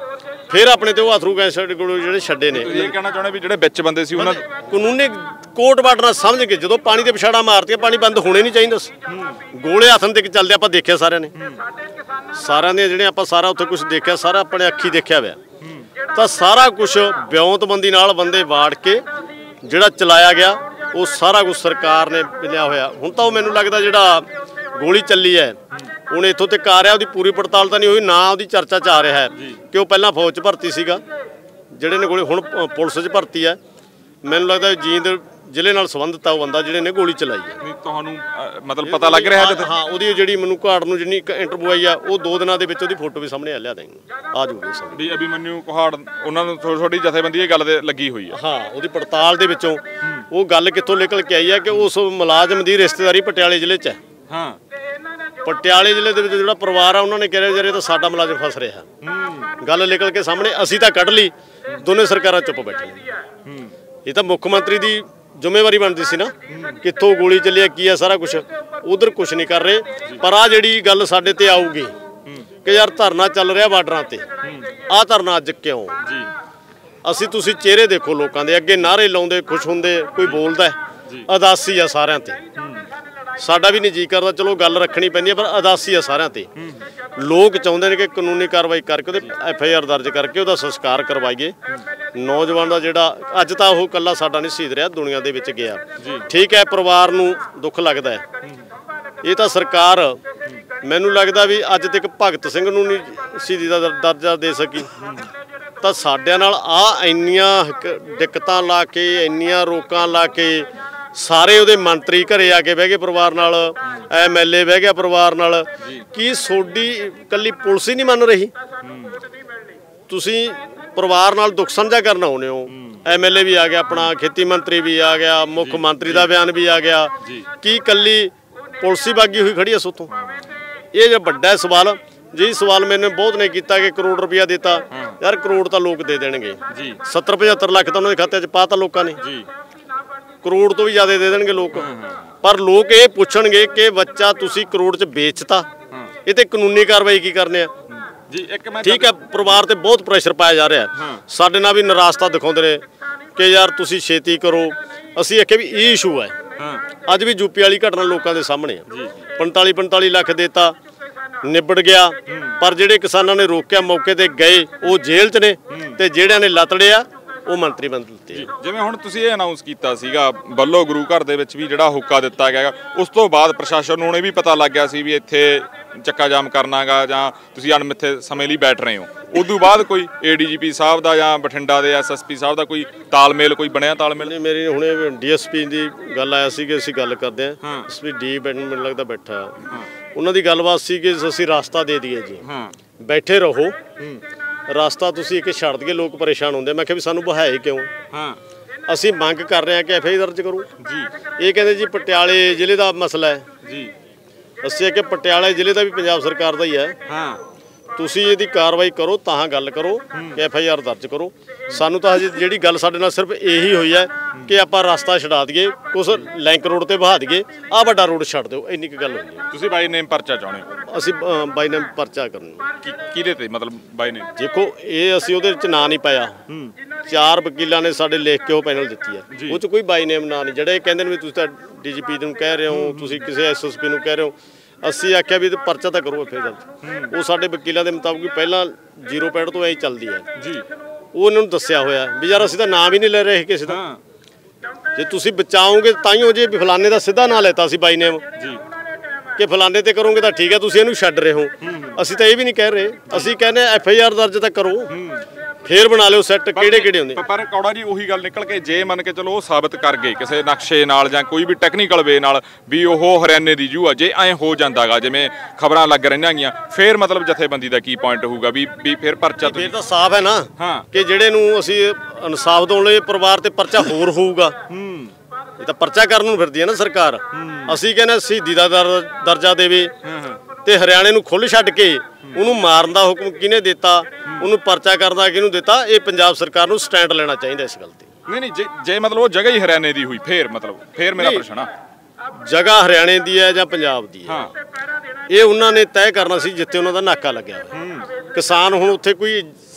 ਫਿਰ ਆਪਣੇ ਤੇ ਉਹ ਅਥਰੂ ਗੈਸ ਕੋਲ ਜਿਹੜੇ ਛੱਡੇ ਨੇ। ਇਹ ਕਹਿਣਾ ਚਾਹੁੰਦੇ ਵੀ ਜਿਹੜੇ ਵਿੱਚ ਬੰਦੇ ਸੀ ਉਹਨਾਂ ਕਾਨੂੰਨੀ ਕੋਟ ਬਾਟਣਾ ਸਮਝ ਕੇ ਜਦੋਂ ਪਾਣੀ ਦੇ ਪਿਛਾੜਾ ਮਾਰਤੀਆਂ, ਪਾਣੀ ਬੰਦ ਹੋਣੇ ਨਹੀਂ ਚਾਹੀਦਾ ਸੀ। ਗੋਲੇ ਹੱਥਾਂ ਤੇ ਚੱਲਦੇ ਆਪਾਂ ਦੇਖਿਆ ਸਾਰਿਆਂ ਨੇ, ਸਾਰਿਆਂ ਨੇ ਜਿਹੜੇ ਆਪਾਂ ਸਾਰਾ ਉੱਥੇ ਕੁਝ ਦੇਖਿਆ, ਸਾਰਾ ਆਪਣੇ ਅੱਖੀ ਦੇਖਿਆ ਹੋਇਆ। ਤਾਂ ਸਾਰਾ ਕੁਝ ਵਿਉਂਤਬੰਦੀ ਨਾਲ ਬੰਦੇ ਵਾੜ ਕੇ ਜਿਹੜਾ ਚਲਾਇਆ ਗਿਆ, ਉਹ ਸਾਰਾ ਕੁਝ ਸਰਕਾਰ ਨੇ ਮਿਲਿਆ ਹੋਇਆ। ਹੁਣ ਤਾਂ ਉਹ ਮੈਨੂੰ ਲੱਗਦਾ ਜਿਹੜਾ ਗੋਲੀ ਚੱਲੀ ਹੈ ਹੁਣ ਇੱਥੋਂ ਤੱਕ ਆ ਰਿਹਾ, ਉਹਦੀ ਪੂਰੀ ਪੜਤਾਲ ਤਾਂ ਨਹੀਂ ਹੋਈ, ਨਾ ਉਹਦੀ ਚਰਚਾ 'ਚ ਆ ਰਿਹਾ ਹੈ ਕਿ ਉਹ ਪਹਿਲਾਂ ਫੌਜ 'ਚ ਭਰਤੀ ਸੀਗਾ, ਜਿਹੜੇ ਨੇ ਗੋਲੀ ਹੁਣ ਪੁਲਿਸ 'ਚ ਭਰਤੀ ਹੈ। ਮੈਨੂੰ ਲੱਗਦਾ ਜੀਂਦ ਜ਼ਿਲ੍ਹੇ ਨਾਲ ਸੰਬੰਧਿਤ ਆ ਉਹ ਬੰਦਾ ਜਿਹੜੇ ਨੇ ਗੋਲੀ ਚਲਾਈ ਹੈ। ਤੁਹਾਨੂੰ ਮਤਲਬ ਪਤਾ ਲੱਗ ਰਿਹਾ ਹੈ? ਹਾਂ, ਉਹਦੀ ਜਿਹੜੀ ਮੈਨੂੰ ਘਾੜ ਨੂੰ ਜਿੰਨੀ ਇੰਟਰਵਿਊ ਆਈ ਆ, ਉਹ 2 ਦਿਨਾਂ ਦੇ ਵਿੱਚ ਉਹਦੀ ਫੋਟੋ ਵੀ ਸਾਹਮਣੇ ਲਿਆ ਦੇਂਗੇ, ਆ ਜੂਗੀ ਸਾਹਮਣੇ ਵੀ ਅਭਿਮਨਿਊ ਕੁਹਾੜ ਉਹਨਾਂ ਨੂੰ ਛੋਟੀ ਜਥੇਬੰਦੀ ਇਹ ਗੱਲ ਤੇ ਲੱਗੀ ਹੋਈ ਹੈ। ਹਾਂ, ਉਹਦੀ ਪੜਤਾਲ ਦੇ ਵਿੱਚੋਂ ਉਹ ਗੱਲ ਕਿੱਥੋਂ ਨਿਕਲ ਕੇ ਆਈ ਹੈ ਕਿ ਉਸ ਮੁਲਾਜ਼ਮ ਦੀ ਰਿਸ਼ਤੇਦਾਰੀ ਪਟਿਆਲੇ ਜ਼ਿਲ੍ਹੇ 'ਚ ਹੈ। ਹਾਂ, ਪਟਿਆਲੇ ਜ਼ਿਲ੍ਹੇ ਦੇ ਵਿੱਚ ਜਿਹੜਾ ਪਰਿਵਾਰ ਆ ਉਹਨਾਂ ਨੇ ਕਿਹਾ ਜਿਹੜੇ ਤਾਂ ਸਾਡਾ ਮੁਲਾਜ਼ਮ ਫਸ ਰਿਹਾ। ਗੱਲ ਨਿਕਲ ਕੇ ਸਾਹਮਣੇ ਅਸੀਂ ਤਾਂ ਕੱਢ ਲਈ, ਦੋਨੇ ਸਰਕਾਰਾਂ ਚੁੱਪ ਬੈਠੀਆਂ। ਇਹ ਤਾਂ ਮੁੱਖ ਮੰਤਰੀ ਦੀ ਜ਼ਿੰਮੇਵਾਰੀ ਬਣਦੀ ਸੀ ਨਾ, ਕਿੱਥੋਂ ਗੋਲੀ ਚੱਲੀ ਹੈ, ਕੀ ਹੈ, ਸਾਰਾ ਕੁਝ ਉਧਰ ਕੁਝ ਨਹੀਂ ਕਰ ਰਹੇ। ਪਰ ਆ ਜਿਹੜੀ ਗੱਲ ਸਾਡੇ ਤੇ ਆਊਗੀ ਕਿ ਯਾਰ ਧਰਨਾ ਚੱਲ ਰਿਹਾ ਬਾਰਡਰਾਂ ਤੇ, ਆਹ ਧਰਨਾ ਅੱਜ ਕਿਉਂ? ਅਸੀਂ ਤੁਸੀਂ ਚਿਹਰੇ ਦੇਖੋ ਲੋਕਾਂ ਦੇ, ਅੱਗੇ ਨਾਅਰੇ ਲਾਉਂਦੇ ਖੁਸ਼ ਹੁੰਦੇ, ਕੋਈ ਬੋਲਦਾ, ਉਦਾਸੀ ਆ ਸਾਰਿਆਂ ਤੇ। ਸਾਡਾ ਵੀ ਨਹੀਂ ਜੀ ਕਰਦਾ, ਚਲੋ ਗੱਲ ਰੱਖਣੀ ਪੈਂਦੀ ਹੈ, ਪਰ ਉਦਾਸੀ ਆ ਸਾਰਿਆਂ ਤੇ। ਲੋਕ ਚਾਹੁੰਦੇ ਨੇ ਕਿ ਕਾਨੂੰਨੀ ਕਾਰਵਾਈ ਕਰਕੇ ਉਹਦੇ FIR ਦਰਜ ਕਰਕੇ ਉਹਦਾ ਸੰਸਕਾਰ ਕਰਵਾਈਏ। ਨੌਜਵਾਨ ਦਾ ਜਿਹੜਾ ਅੱਜ ਤਾਂ ਉਹ ਇਕੱਲਾ ਸਾਡਾ ਨਹੀਂ ਸ਼ਹੀਦ ਰਿਹਾ, ਦੁਨੀਆ ਦੇ ਵਿੱਚ ਗਿਆ। ਠੀਕ ਹੈ, ਪਰਿਵਾਰ ਨੂੰ ਦੁੱਖ ਲੱਗਦਾ ਹੈ। ਇਹ ਤਾਂ ਸਰਕਾਰ ਮੈਨੂੰ ਲੱਗਦਾ ਵੀ ਅੱਜ ਤੱਕ ਭਗਤ ਸਿੰਘ ਨੂੰ ਨਹੀਂ ਸ਼ਹੀਦੀ ਦਾ ਦਰਜਾ ਦੇ ਸਕੀ, ਤਾਂ ਸਾਡਿਆਂ ਨਾਲ ਆ ਇੰਨੀਆਂ ਦਿੱਕਤਾਂ ਲਾ ਕੇ, ਇੰਨੀਆਂ ਰੋਕਾਂ ਲਾ ਕੇ, ਸਾਰੇ ਉਹਦੇ ਮੰਤਰੀ ਘਰੇ ਆ ਕੇ ਬਹਿ ਗਏ ਪਰਿਵਾਰ ਨਾਲ, MLA ਬਹਿ ਗਿਆ ਪਰਿਵਾਰ ਨਾਲ। ਕੀ ਸੋਡੀ ਇਕੱਲੀ ਪੁਲਿਸ ਹੀ ਨਹੀਂ ਮੰਨ ਰਹੀ? ਤੁਸੀਂ ਪਰਿਵਾਰ ਨਾਲ ਦੁੱਖ ਸਾਂਝਾ ਕਰਨ ਆਉਂਦੇ ਹੋ। MLA ਵੀ ਆ ਗਿਆ, ਆਪਣਾ ਖੇਤੀ ਮੰਤਰੀ ਵੀ ਆ ਗਿਆ, ਮੁੱਖ ਮੰਤਰੀ ਦਾ ਬਿਆਨ ਵੀ ਆ ਗਿਆ। ਕੀ ਇਕੱਲੀ ਪੁਲਿਸ ਹੀ ਬਾਗੀ ਹੋਈ ਖੜੀ ਹੈ ਸੋਤੋਂ? ਇਹ ਜੋ ਵੱਡਾ ਸਵਾਲ, ਜੀ ਸਵਾਲ ਮੈਨੂੰ ਬਹੁਤ ਨੇ ਕੀਤਾ ਕਿ ਕਰੋੜ ਰੁਪਇਆ ਦਿੱਤਾ। ਯਾਰ ਕਰੋੜ ਤਾਂ ਲੋਕ ਦੇ ਦੇਣਗੇ, 70-75 ਲੱਖ ਤਾਂ ਉਹਨਾਂ ਦੇ ਖਾਤੇ 'ਚ ਪਾਤਾ ਲੋਕਾਂ ਨੇ, ਕਰੋੜ ਤੋਂ ਵੀ ਜ਼ਿਆਦਾ ਦੇ ਦੇਣਗੇ ਲੋਕ। ਪਰ ਲੋਕ ਇਹ ਪੁੱਛਣਗੇ ਕਿ ਬੱਚਾ ਤੁਸੀਂ ਕਰੋੜ 'ਚ ਵੇਚਤਾ, ਇਹ ਤੇ ਕਾਨੂੰਨੀ ਕਾਰਵਾਈ ਕੀ ਕਰਨੇ ਆ? ਠੀਕ ਹੈ, ਪਰਿਵਾਰ ਤੇ ਬਹੁਤ ਪ੍ਰੈਸ਼ਰ ਪਾਇਆ ਜਾ ਰਿਹਾ। ਸਾਡੇ ਨਾਲ ਵੀ ਨਿਰਾਸ਼ਤਾ ਦਿਖਾਉਂਦੇ ਨੇ ਕਿ ਯਾਰ ਤੁਸੀਂ ਛੇਤੀ ਕਰੋ। ਅਸੀਂ ਆਖਿਆ ਵੀ ਇਹ ਇਸ਼ੂ ਹੈ, ਅੱਜ ਵੀ ਯੂਪੀ ਵਾਲੀ ਘਟਨਾ ਲੋਕਾਂ ਦੇ ਸਾਹਮਣੇ ਆ। 45 ਲੱਖ ਦੇਤਾ, ਨਿਬੜ ਗਿਆ। ਪਰ ਜਿਹੜੇ ਕਿਸਾਨਾਂ ਨੇ ਰੋਕਿਆ, ਮੌਕੇ ਤੇ ਗਏ, ਉਹ ਜੇਲ੍ਹ 'ਚ ਨੇ, ਤੇ ਜਿਹੜਿਆਂ ਨੇ ਲਤੜਿਆ ਉਹ ਮੰਤਰੀ ਬਣ ਦਿੱਤੇ। ਜਿਵੇਂ ਹੁਣ ਤੁਸੀਂ ਇਹ ਅਨਾਉਂਸ ਕੀਤਾ ਸੀਗਾ ਬੱਲੋ ਗੁਰੂ ਘਰ ਦੇ ਵਿੱਚ ਵੀ ਜਿਹੜਾ ਹੁੱਕਾ ਦਿੱਤਾ ਗਿਆ, ਉਸ ਤੋਂ ਬਾਅਦ ਪ੍ਰਸ਼ਾਸਨ ਨੂੰ ਇਹ ਵੀ ਪਤਾ ਲੱਗ ਗਿਆ ਸੀ ਵੀ ਇੱਥੇ ਚੱਕਾ ਜਾਮ ਕਰਨਾਗਾ ਜਾਂ ਤੁਸੀਂ ਅਣਮਿੱਥੇ ਸਮੇਂ ਲਈ ਬੈਠ ਰਹੇ ਹੋ। ਉਦੋਂ ਬਾਅਦ ਕੋਈ ADGP ਸਾਹਿਬ ਦਾ ਜਾਂ ਬਠਿੰਡਾ ਦੇ SSP ਸਾਹਿਬ ਦਾ ਕੋਈ ਤਾਲਮੇਲ, ਕੋਈ ਬਣਿਆ ਤਾਲਮੇਲ? ਨਹੀਂ, ਮੇਰੀ ਹੁਣੇ DSP ਦੀ ਗੱਲ ਆਇਆ ਸੀ ਕਿ ਅਸੀਂ ਗੱਲ ਕਰਦੇ ਹਾਂ। SP D ਮੈਨੂੰ ਲੱਗਦਾ ਬੈਠਾ, ਉਹਨਾਂ ਦੀ ਗੱਲਬਾਤ ਸੀ ਕਿ ਅਸੀਂ ਰਸਤਾ ਦੇ ਦਈਏ ਜੀ, ਬੈਠੇ ਰਹੋ, ਰਸਤਾ ਤੁਸੀਂ ਇੱਕ ਛੱਡ ਦਈਏ, ਲੋਕ ਪਰੇਸ਼ਾਨ ਹੁੰਦੇ। ਮੈਂ ਕਿਹਾ ਵੀ ਸਾਨੂੰ ਬਹਾਏ ਕਿਉਂ? ਅਸੀਂ ਮੰਗ ਕਰ ਰਹੇ ਹਾਂ ਕਿ FIR ਦਰਜ ਕਰੋ ਜੀ। ਇਹ ਕਹਿੰਦੇ ਜੀ ਪਟਿਆਲੇ ਜ਼ਿਲ੍ਹੇ ਦਾ ਮਸਲਾ ਹੈ ਜੀ। ਅਸੀਂ ਕਿ ਪਟਿਆਲੇ ਜ਼ਿਲ੍ਹੇ ਦਾ ਵੀ ਪੰਜਾਬ ਸਰਕਾਰ ਦਾ ਹੀ ਹੈ। ਤੁਸੀਂ ਇਹਦੀ ਕਾਰਵਾਈ ਕਰੋ, ਤਾਂ ਗੱਲ ਕਰੋ ਕਿ FIR ਦਰਜ ਕਰੋ। ਸਾਨੂੰ ਤਾਂ ਹਜੇ ਜਿਹੜੀ ਗੱਲ ਸਾਡੇ ਨਾਲ ਸਿਰਫ ਇਹੀ ਹੋਈ ਹੈ ਕਿ ਆਪਾਂ ਰਸਤਾ ਛਡਾ ਦਈਏ, ਕੁਛ ਲਿੰਕ ਰੋਡ ਤੇ ਬਹਾ ਦਈਏ, ਆਹ ਵੱਡਾ ਰੋਡ ਛੱਡ ਦਿਓ, ਇੰਨੀ ਕੁ ਗੱਲ ਹੋਈ ਹੈ। ਤੁਸੀਂ ਬਾਈ ਨੇਮ ਪਰਚਾ ਚਾਹੁੰਦੇ ਹੋ? ਅਸੀਂ ਬਾਈ ਨੇਮ ਪਰਚਾ ਕਰਨਾ। ਕਿਹਦੇ ਤੇ ਮਤਲਬ ਬਾਈ ਨੇਮ? ਦੇਖੋ, ਇਹ ਅਸੀਂ ਉਹਦੇ ਵਿੱਚ ਨਾਂ ਨਹੀਂ ਪਾਇਆ। 4 ਵਕੀਲਾਂ ਨੇ ਸਾਡੇ ਲਿਖ ਕੇ ਉਹ ਪੈਨਲ ਦਿੱਤੀ ਹੈ, ਉਹ 'ਚ ਕੋਈ ਬਾਈ ਨੇਮ ਨਾਂ ਨਹੀਂ। ਜਿਹੜੇ ਕਹਿੰਦੇ ਨੇ ਵੀ ਤੁਸੀਂ ਤਾਂ DGP ਨੂੰ ਕਹਿ ਰਹੇ ਹੋ, ਤੁਸੀਂ ਕਿਸੇ SSP ਨੂੰ ਕਹਿ ਰਹੇ ਹੋ, ਅਸੀਂ ਆਖਿਆ ਵੀ ਪਰਚਾ ਤਾਂ ਕਰੋ FIR ਦਰਜ। ਉਹ ਸਾਡੇ ਵਕੀਲਾਂ ਦੇ ਮੁਤਾਬਕ ਪਹਿਲਾਂ 0 ਪੈਡ ਤੋਂ ਐਂ ਚੱਲਦੀ ਹੈ ਜੀ। ਉਹ ਉਹਨਾਂ ਨੂੰ ਦੱਸਿਆ ਹੋਇਆ ਵੀ ਯਾਰ ਅਸੀਂ ਤਾਂ ਨਾਂ ਵੀ ਨਹੀਂ ਲੈ ਰਹੇ ਕਿਸੇ ਦਾ। ਜੇ ਤੁਸੀਂ ਬਚਾਓਗੇ ਤਾਂ ਹੀ ਹੋ ਜੇ। ਵੀ ਫਲਾਣੇ ਦਾ ਸਿੱਧਾ ਨਾਂ ਲੈਤਾ ਸੀ ਬਾਈ ਨੇਮ ਕਿ ਫਲਾਣੇ ਤੇ ਕਰੋਗੇ ਤਾਂ ਠੀਕ ਹੈ, ਤੁਸੀਂ ਇਹਨੂੰ ਛੱਡ ਰਹੇ ਹੋ। ਅਸੀਂ ਤਾਂ ਇਹ ਵੀ ਨਹੀਂ ਕਹਿ ਰਹੇ, ਅਸੀਂ ਕਹਿੰਦੇ FIR ਦਰਜ ਤਾਂ ਕਰੋ, ਫੇਰ ਬਣਾ ਲਿਓ ਸੈੱਟ ਕਿਹੜੇ ਕਿਹੜੇ ਹੁੰਦੇ। ਪਰ ਕੌੜਾ ਜੀ ਉਹੀ ਗੱਲ ਨਿਕਲ ਕੇ ਜੇ ਮੰਨ ਕੇ ਚਲੋ ਉਹ ਸਾਬਤ ਕਰ ਗਏ ਕਿਸੇ ਨਕਸ਼ੇ ਨਾਲ ਜਾਂ ਕੋਈ ਵੀ ਟੈਕਨੀਕਲ ਵੇ ਨਾਲ ਵੀ ਉਹ ਹਰਿਆਣੇ ਦੀ ਜੂ ਆ, ਜੇ ਐਂ ਹੋ ਜਾਂਦਾਗਾ ਜਿਵੇਂ ਖਬਰਾਂ ਲੱਗ ਰਹੀਆਂ ਗੀਆਂ, ਫੇਰ ਮਤਲਬ ਜਥੇਬੰਦੀ ਦਾ ਕੀ ਪੁਆਇੰਟ ਹੋਊਗਾ? ਵੀ ਫੇਰ ਪਰਚਾ ਫੇਰ ਤਾਂ ਸਾਫ਼ ਹੈ ਨਾ ਕਿ ਜਿਹੜੇ ਨੂੰ ਅਸੀਂ ਇਨਸਾਫ ਦਿਵਾਉਣ ਲਈ ਪਰਿਵਾਰ ਤੇ ਪਰਚਾ ਹੋਰ ਹੋਊਗਾ। ਇਹ ਤਾਂ ਪਰਚਾ ਕਰਨ ਨੂੰ ਫਿਰਦੀ ਹੈ ਨਾ ਸਰਕਾਰ। ਅਸੀਂ ਕਹਿੰਦੇ ਸ਼ਹੀਦੀ ਦਾ ਦਰਜਾ ਦੇਵੇ ਤੇ ਹਰਿਆਣੇ ਨੂੰ ਖੁੱਲ੍ਹ ਛੱਡ ਕੇ ਉਹਨੂੰ ਮਾਰਨ ਦਾ ਹੁਕਮ ਕਿਹਨੇ ਦਿੱਤਾ, ਉਹਨੂੰ ਪਰਚਾ ਕਰਨ ਦਾ ਕਿਹਨੂੰ ਦਿੱਤਾ? ਇਹ ਪੰਜਾਬ ਸਰਕਾਰ ਨੂੰ ਸਟੈਂਡ ਲੈਣਾ ਚਾਹੀਦਾ ਇਸ ਗੱਲ ਤੇ। ਨਹੀਂ ਜੇ ਮਤਲਬ ਉਹ ਜਗ੍ਹਾ ਹੀ ਹਰਿਆਣੇ ਦੀ ਹੋਈ, ਫੇਰ ਮੇਰਾ ਪ੍ਰਸ਼ਨ ਆ, ਜਗ੍ਹਾ ਹਰਿਆਣੇ ਦੀ ਹੈ ਜਾਂ ਪੰਜਾਬ ਦੀ ਹੈ, ਇਹ ਉਹਨਾਂ ਨੇ ਤੈਅ ਕਰਨਾ ਸੀ ਜਿੱਥੇ ਉਹਨਾਂ ਦਾ ਨਾਕਾ ਲੱਗਿਆ ਹੋਇਆ। ਕਿਸਾਨ ਹੁਣ ਉੱਥੇ ਕੋਈ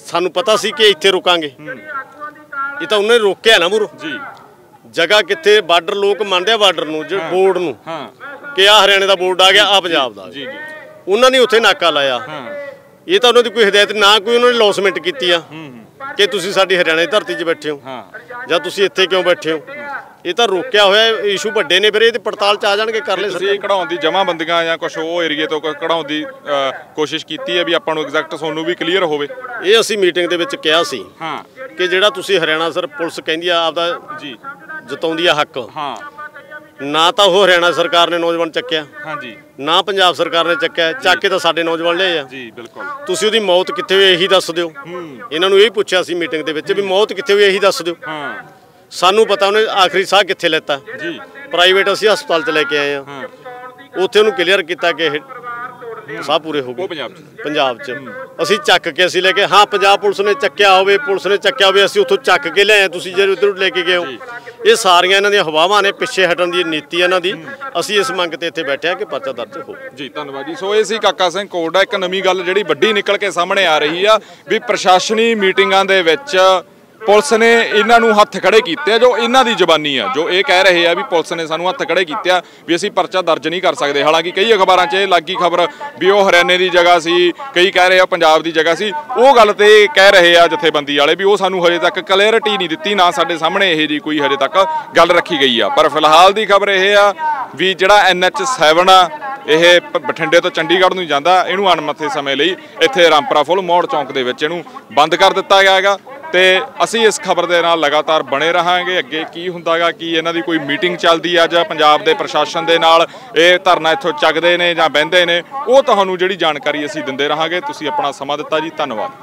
ਸਾਨੂੰ ਪਤਾ ਸੀ ਕਿ ਇੱਥੇ ਰੁਕਾਂਗੇ। ਇਹ ਤਾਂ ਉਹਨੇ ਰੋਕਿਆ ਨਾ ਮੂਹਰੋਂ ਜੀ। ਜਗ੍ਹਾ ਕਿੱਥੇ ਬਾਰਡਰ ਲੋਕ ਮੰਨਦੇ ਆ ਬਾਰਡਰ ਨੂੰ ਜੇ ਬੋਰਡ ਨੂੰ ਕਿ ਆ ਹਰਿਆਣੇ ਦਾ ਬੋਰਡ ਆ ਗਿਆ ਆ ਪੰਜਾਬ ਦਾ। ਜੀ ਜੀ। ਉਹਨਾਂ ਨੇ ਉੱਥੇ ਨਾਕਾ ਲਾਇਆ। ਇਹ ਤਾਂ ਉਹਨਾਂ ਦੀ ਕੋਈ ਹਦਾਇਤ ਨਾ ਕੋਈ ਉਹਨਾਂ ਨੇ ਲੌਸਮੈਂਟ ਕੀਤੀ ਆ ਕਿ ਤੁਸੀਂ ਸਾਡੀ ਹਰਿਆਣੇ ਦੀ ਧਰਤੀ 'ਚ ਬੈਠੇ ਹੋ ਜਾਂ ਤੁਸੀਂ ਇੱਥੇ ਕਿਉਂ ਬੈਠੇ ਹੋ। ਇਹ ਤਾਂ ਰੋਕਿਆ ਹੋਇਆ ਇਸ਼ੂ ਵੱਡੇ ਨੇ, ਫਿਰ ਇਹ ਤੇ ਪੜਤਾਲ 'ਚ ਆ ਜਾਣਗੇ। ਕਰ ਲੈ ਤੁਸੀਂ ਕਢਾਉਣ ਦੀ ਜਮਾਬੰਦੀਆਂ ਜਾਂ ਕੁਝ ਉਹ ਏਰੀਏ ਤੋਂ ਕਢਾਉਣ ਦੀ ਕੋਸ਼ਿਸ਼ ਕੀਤੀ ਹੈ ਵੀ ਆਪਾਂ ਨੂੰ ਐਗਜ਼ੈਕਟ ਤੁਹਾਨੂੰ ਵੀ ਕਲੀਅਰ ਹੋਵੇ। ਇਹ ਅਸੀਂ ਮੀਟਿੰਗ ਦੇ ਵਿੱਚ ਕਿਹਾ ਸੀ ਕਿ ਜਿਹੜਾ ਤੁਸੀਂ ਹਰਿਆਣਾ ਸਰ ਪੁਲਿਸ ਕਹਿੰਦੀ ਆ ਆਪਦਾ ਜੀ ਜਤਾਉਂਦੀ ਆ ਹੱਕ, ਨਾ ਤਾਂ ਉਹ ਹਰਿਆਣਾ ਸਰਕਾਰ ਨੇ ਨੌਜਵਾਨ ਚੱਕਿਆ, ਨਾ ਪੰਜਾਬ ਸਰਕਾਰ ਨੇ ਚੱਕਿਆ। ਚੱਕ ਕੇ ਤਾਂ ਸਾਡੇ ਨੌਜਵਾਨ ਲਏ ਆ। ਜੀ ਬਿਲਕੁਲ। ਤੁਸੀਂ ਉਹਦੀ ਮੌਤ ਕਿੱਥੇ ਹੋਈ ਇਹੀ ਦੱਸ ਦਿਓ। ਇਹਨਾਂ ਨੂੰ ਇਹ ਪੁੱਛਿਆ ਸੀ ਮੀਟਿੰਗ ਦੇ ਵਿੱਚ ਵੀ ਮੌਤ ਕਿੱਥੇ ਹੋਈ ਇਹੀ ਦੱਸ ਦਿਓ। ਸਾਨੂੰ ਪਤਾ ਉਹਨੇ ਆਖਰੀ ਸਾਹ ਕਿੱਥੇ ਲੈਤਾ। ਜੀ ਪ੍ਰਾਈਵੇਟ ਅਸੀਂ ਹਸਪਤਾਲ 'ਚ ਲੈ ਕੇ ਆਏ ਆ, ਉੱਥੇ ਉਹਨੂੰ ਕਲੀਅਰ ਕੀਤਾ ਕਿ ਸਾਹ ਪੂਰੇ ਹੋ ਗਏ ਪੰਜਾਬ 'ਚ। ਅਸੀਂ ਚੱਕ ਕੇ ਅਸੀਂ ਲੈ ਕੇ ਪੰਜਾਬ ਪੁਲਿਸ ਨੇ ਚੱਕਿਆ ਹੋਵੇ, ਪੁਲਿਸ ਨੇ ਚੱਕਿਆ ਹੋਵੇ, ਅਸੀਂ ਉੱਥੋਂ ਚੱਕ ਕੇ ਲਿਆਏ। ਤੁਸੀਂ ਜੇ ਉੱਧਰ ਲੈ ਕੇ ਗਏ ਹੋ। ਇਹ ਸਾਰੀਆਂ ਇਹਨਾਂ ਦੀਆਂ ਹਵਾਵਾਂ ਨੇ, ਪਿੱਛੇ ਹਟਣ ਦੀ ਨੀਤੀ ਇਹਨਾਂ ਦੀ। ਅਸੀਂ ਇਸ ਮੰਗ ਤੇ ਇੱਥੇ ਬੈਠੇ ਆ ਕਿ ਪਰਚਾ ਦਰਜ ਹੋ। ਜੀ ਧੰਨਵਾਦ ਜੀ। ਸੋ ਇਹ ਸੀ ਕਾਕਾ ਸਿੰਘ ਕੋਟੜਾ। ਇੱਕ ਨਵੀਂ ਗੱਲ ਜਿਹੜੀ ਵੱਡੀ ਨਿਕਲ ਕੇ ਸਾਹਮਣੇ ਆ ਰਹੀ ਆ ਵੀ ਪ੍ਰਸ਼ਾਸਨੀ ਮੀਟਿੰਗਾਂ ਦੇ ਵਿੱਚ ਪੁਲਿਸ ਨੇ ਇਹਨਾਂ ਨੂੰ ਹੱਥ ਖੜੇ ਕੀਤੇ ਆ। ਜੋ ਇਹਨਾਂ ਦੀ ਜ਼ਬਾਨੀ ਆ, ਜੋ ਇਹ ਕਹਿ ਰਹੇ ਆ ਵੀ ਪੁਲਿਸ ਨੇ ਸਾਨੂੰ ਹੱਥ ਖੜੇ ਕੀਤੇ ਆ ਵੀ ਅਸੀਂ ਪਰਚਾ ਦਰਜ ਨਹੀਂ ਕਰ ਸਕਦੇ। ਹਾਲਾਂਕਿ ਕਈ ਅਖਬਾਰਾਂ 'ਚ ਇਹ ਲੱਗੀ ਖਬਰ ਵੀ ਉਹ ਹਰਿਆਣੇ ਦੀ ਜਗ੍ਹਾ ਸੀ, ਕਈ ਕਹਿ ਰਹੇ ਆ ਪੰਜਾਬ ਦੀ ਜਗ੍ਹਾ ਸੀ। ਉਹ ਗੱਲ ਤੇ ਕਹਿ ਰਹੇ ਆ ਜਥੇਬੰਦੀ ਵਾਲੇ ਵੀ ਉਹ ਸਾਨੂੰ ਹਜੇ ਤੱਕ ਕਲੀਅਰਿਟੀ ਨਹੀਂ ਦਿੱਤੀ, ਨਾ ਸਾਡੇ ਸਾਹਮਣੇ ਇਹ ਜੀ ਕੋਈ ਹਜੇ ਤੱਕ ਗੱਲ ਰੱਖੀ ਗਈ ਆ। ਪਰ ਫਿਲਹਾਲ ਦੀ ਖਬਰ ਇਹ ਆ ਵੀ ਜਿਹੜਾ NH7 ਆ ਇਹ ਬਠਿੰਡੇ ਤੋਂ ਚੰਡੀਗੜ੍ਹ ਨੂੰ ਜਾਂਦਾ, ਇਹਨੂੰ ਅਣਮੱਥੇ ਸਮੇਂ ਲਈ ਇੱਥੇ ਰਾਮਪੁਰਾ ਫੁੱਲ ਮੋੜ ਚੌਂਕ ਦੇ ਵਿੱਚ ਇਹਨੂੰ ਬੰਦ ਕਰ ਦਿੱਤਾ ਗਿਆ ਹੈਗਾ। ਤੇ ਅਸੀਂ ਇਸ ਖਬਰ ਦੇ ਨਾਲ ਲਗਾਤਾਰ ਬਣੇ ਰਹਾਂਗੇ। ਅੱਗੇ ਕੀ ਹੁੰਦਾ ਗਾ, ਕੀ ਇਹਨਾਂ ਦੀ ਕੋਈ ਮੀਟਿੰਗ ਚੱਲਦੀ ਆ ਜਾਂ ਪੰਜਾਬ ਦੇ ਪ੍ਰਸ਼ਾਸਨ ਦੇ ਨਾਲ ਇਹ ਧਰਨਾ ਇੱਥੋਂ ਚੱਕਦੇ ਨੇ ਜਾਂ ਬਹਿੰਦੇ ਨੇ, ਉਹ ਤੁਹਾਨੂੰ ਜਿਹੜੀ ਜਾਣਕਾਰੀ ਅਸੀਂ ਦਿੰਦੇ ਰਹਾਂਗੇ। ਤੁਸੀਂ ਆਪਣਾ ਸਮਾਂ ਦਿੱਤਾ ਜੀ, ਧੰਨਵਾਦ।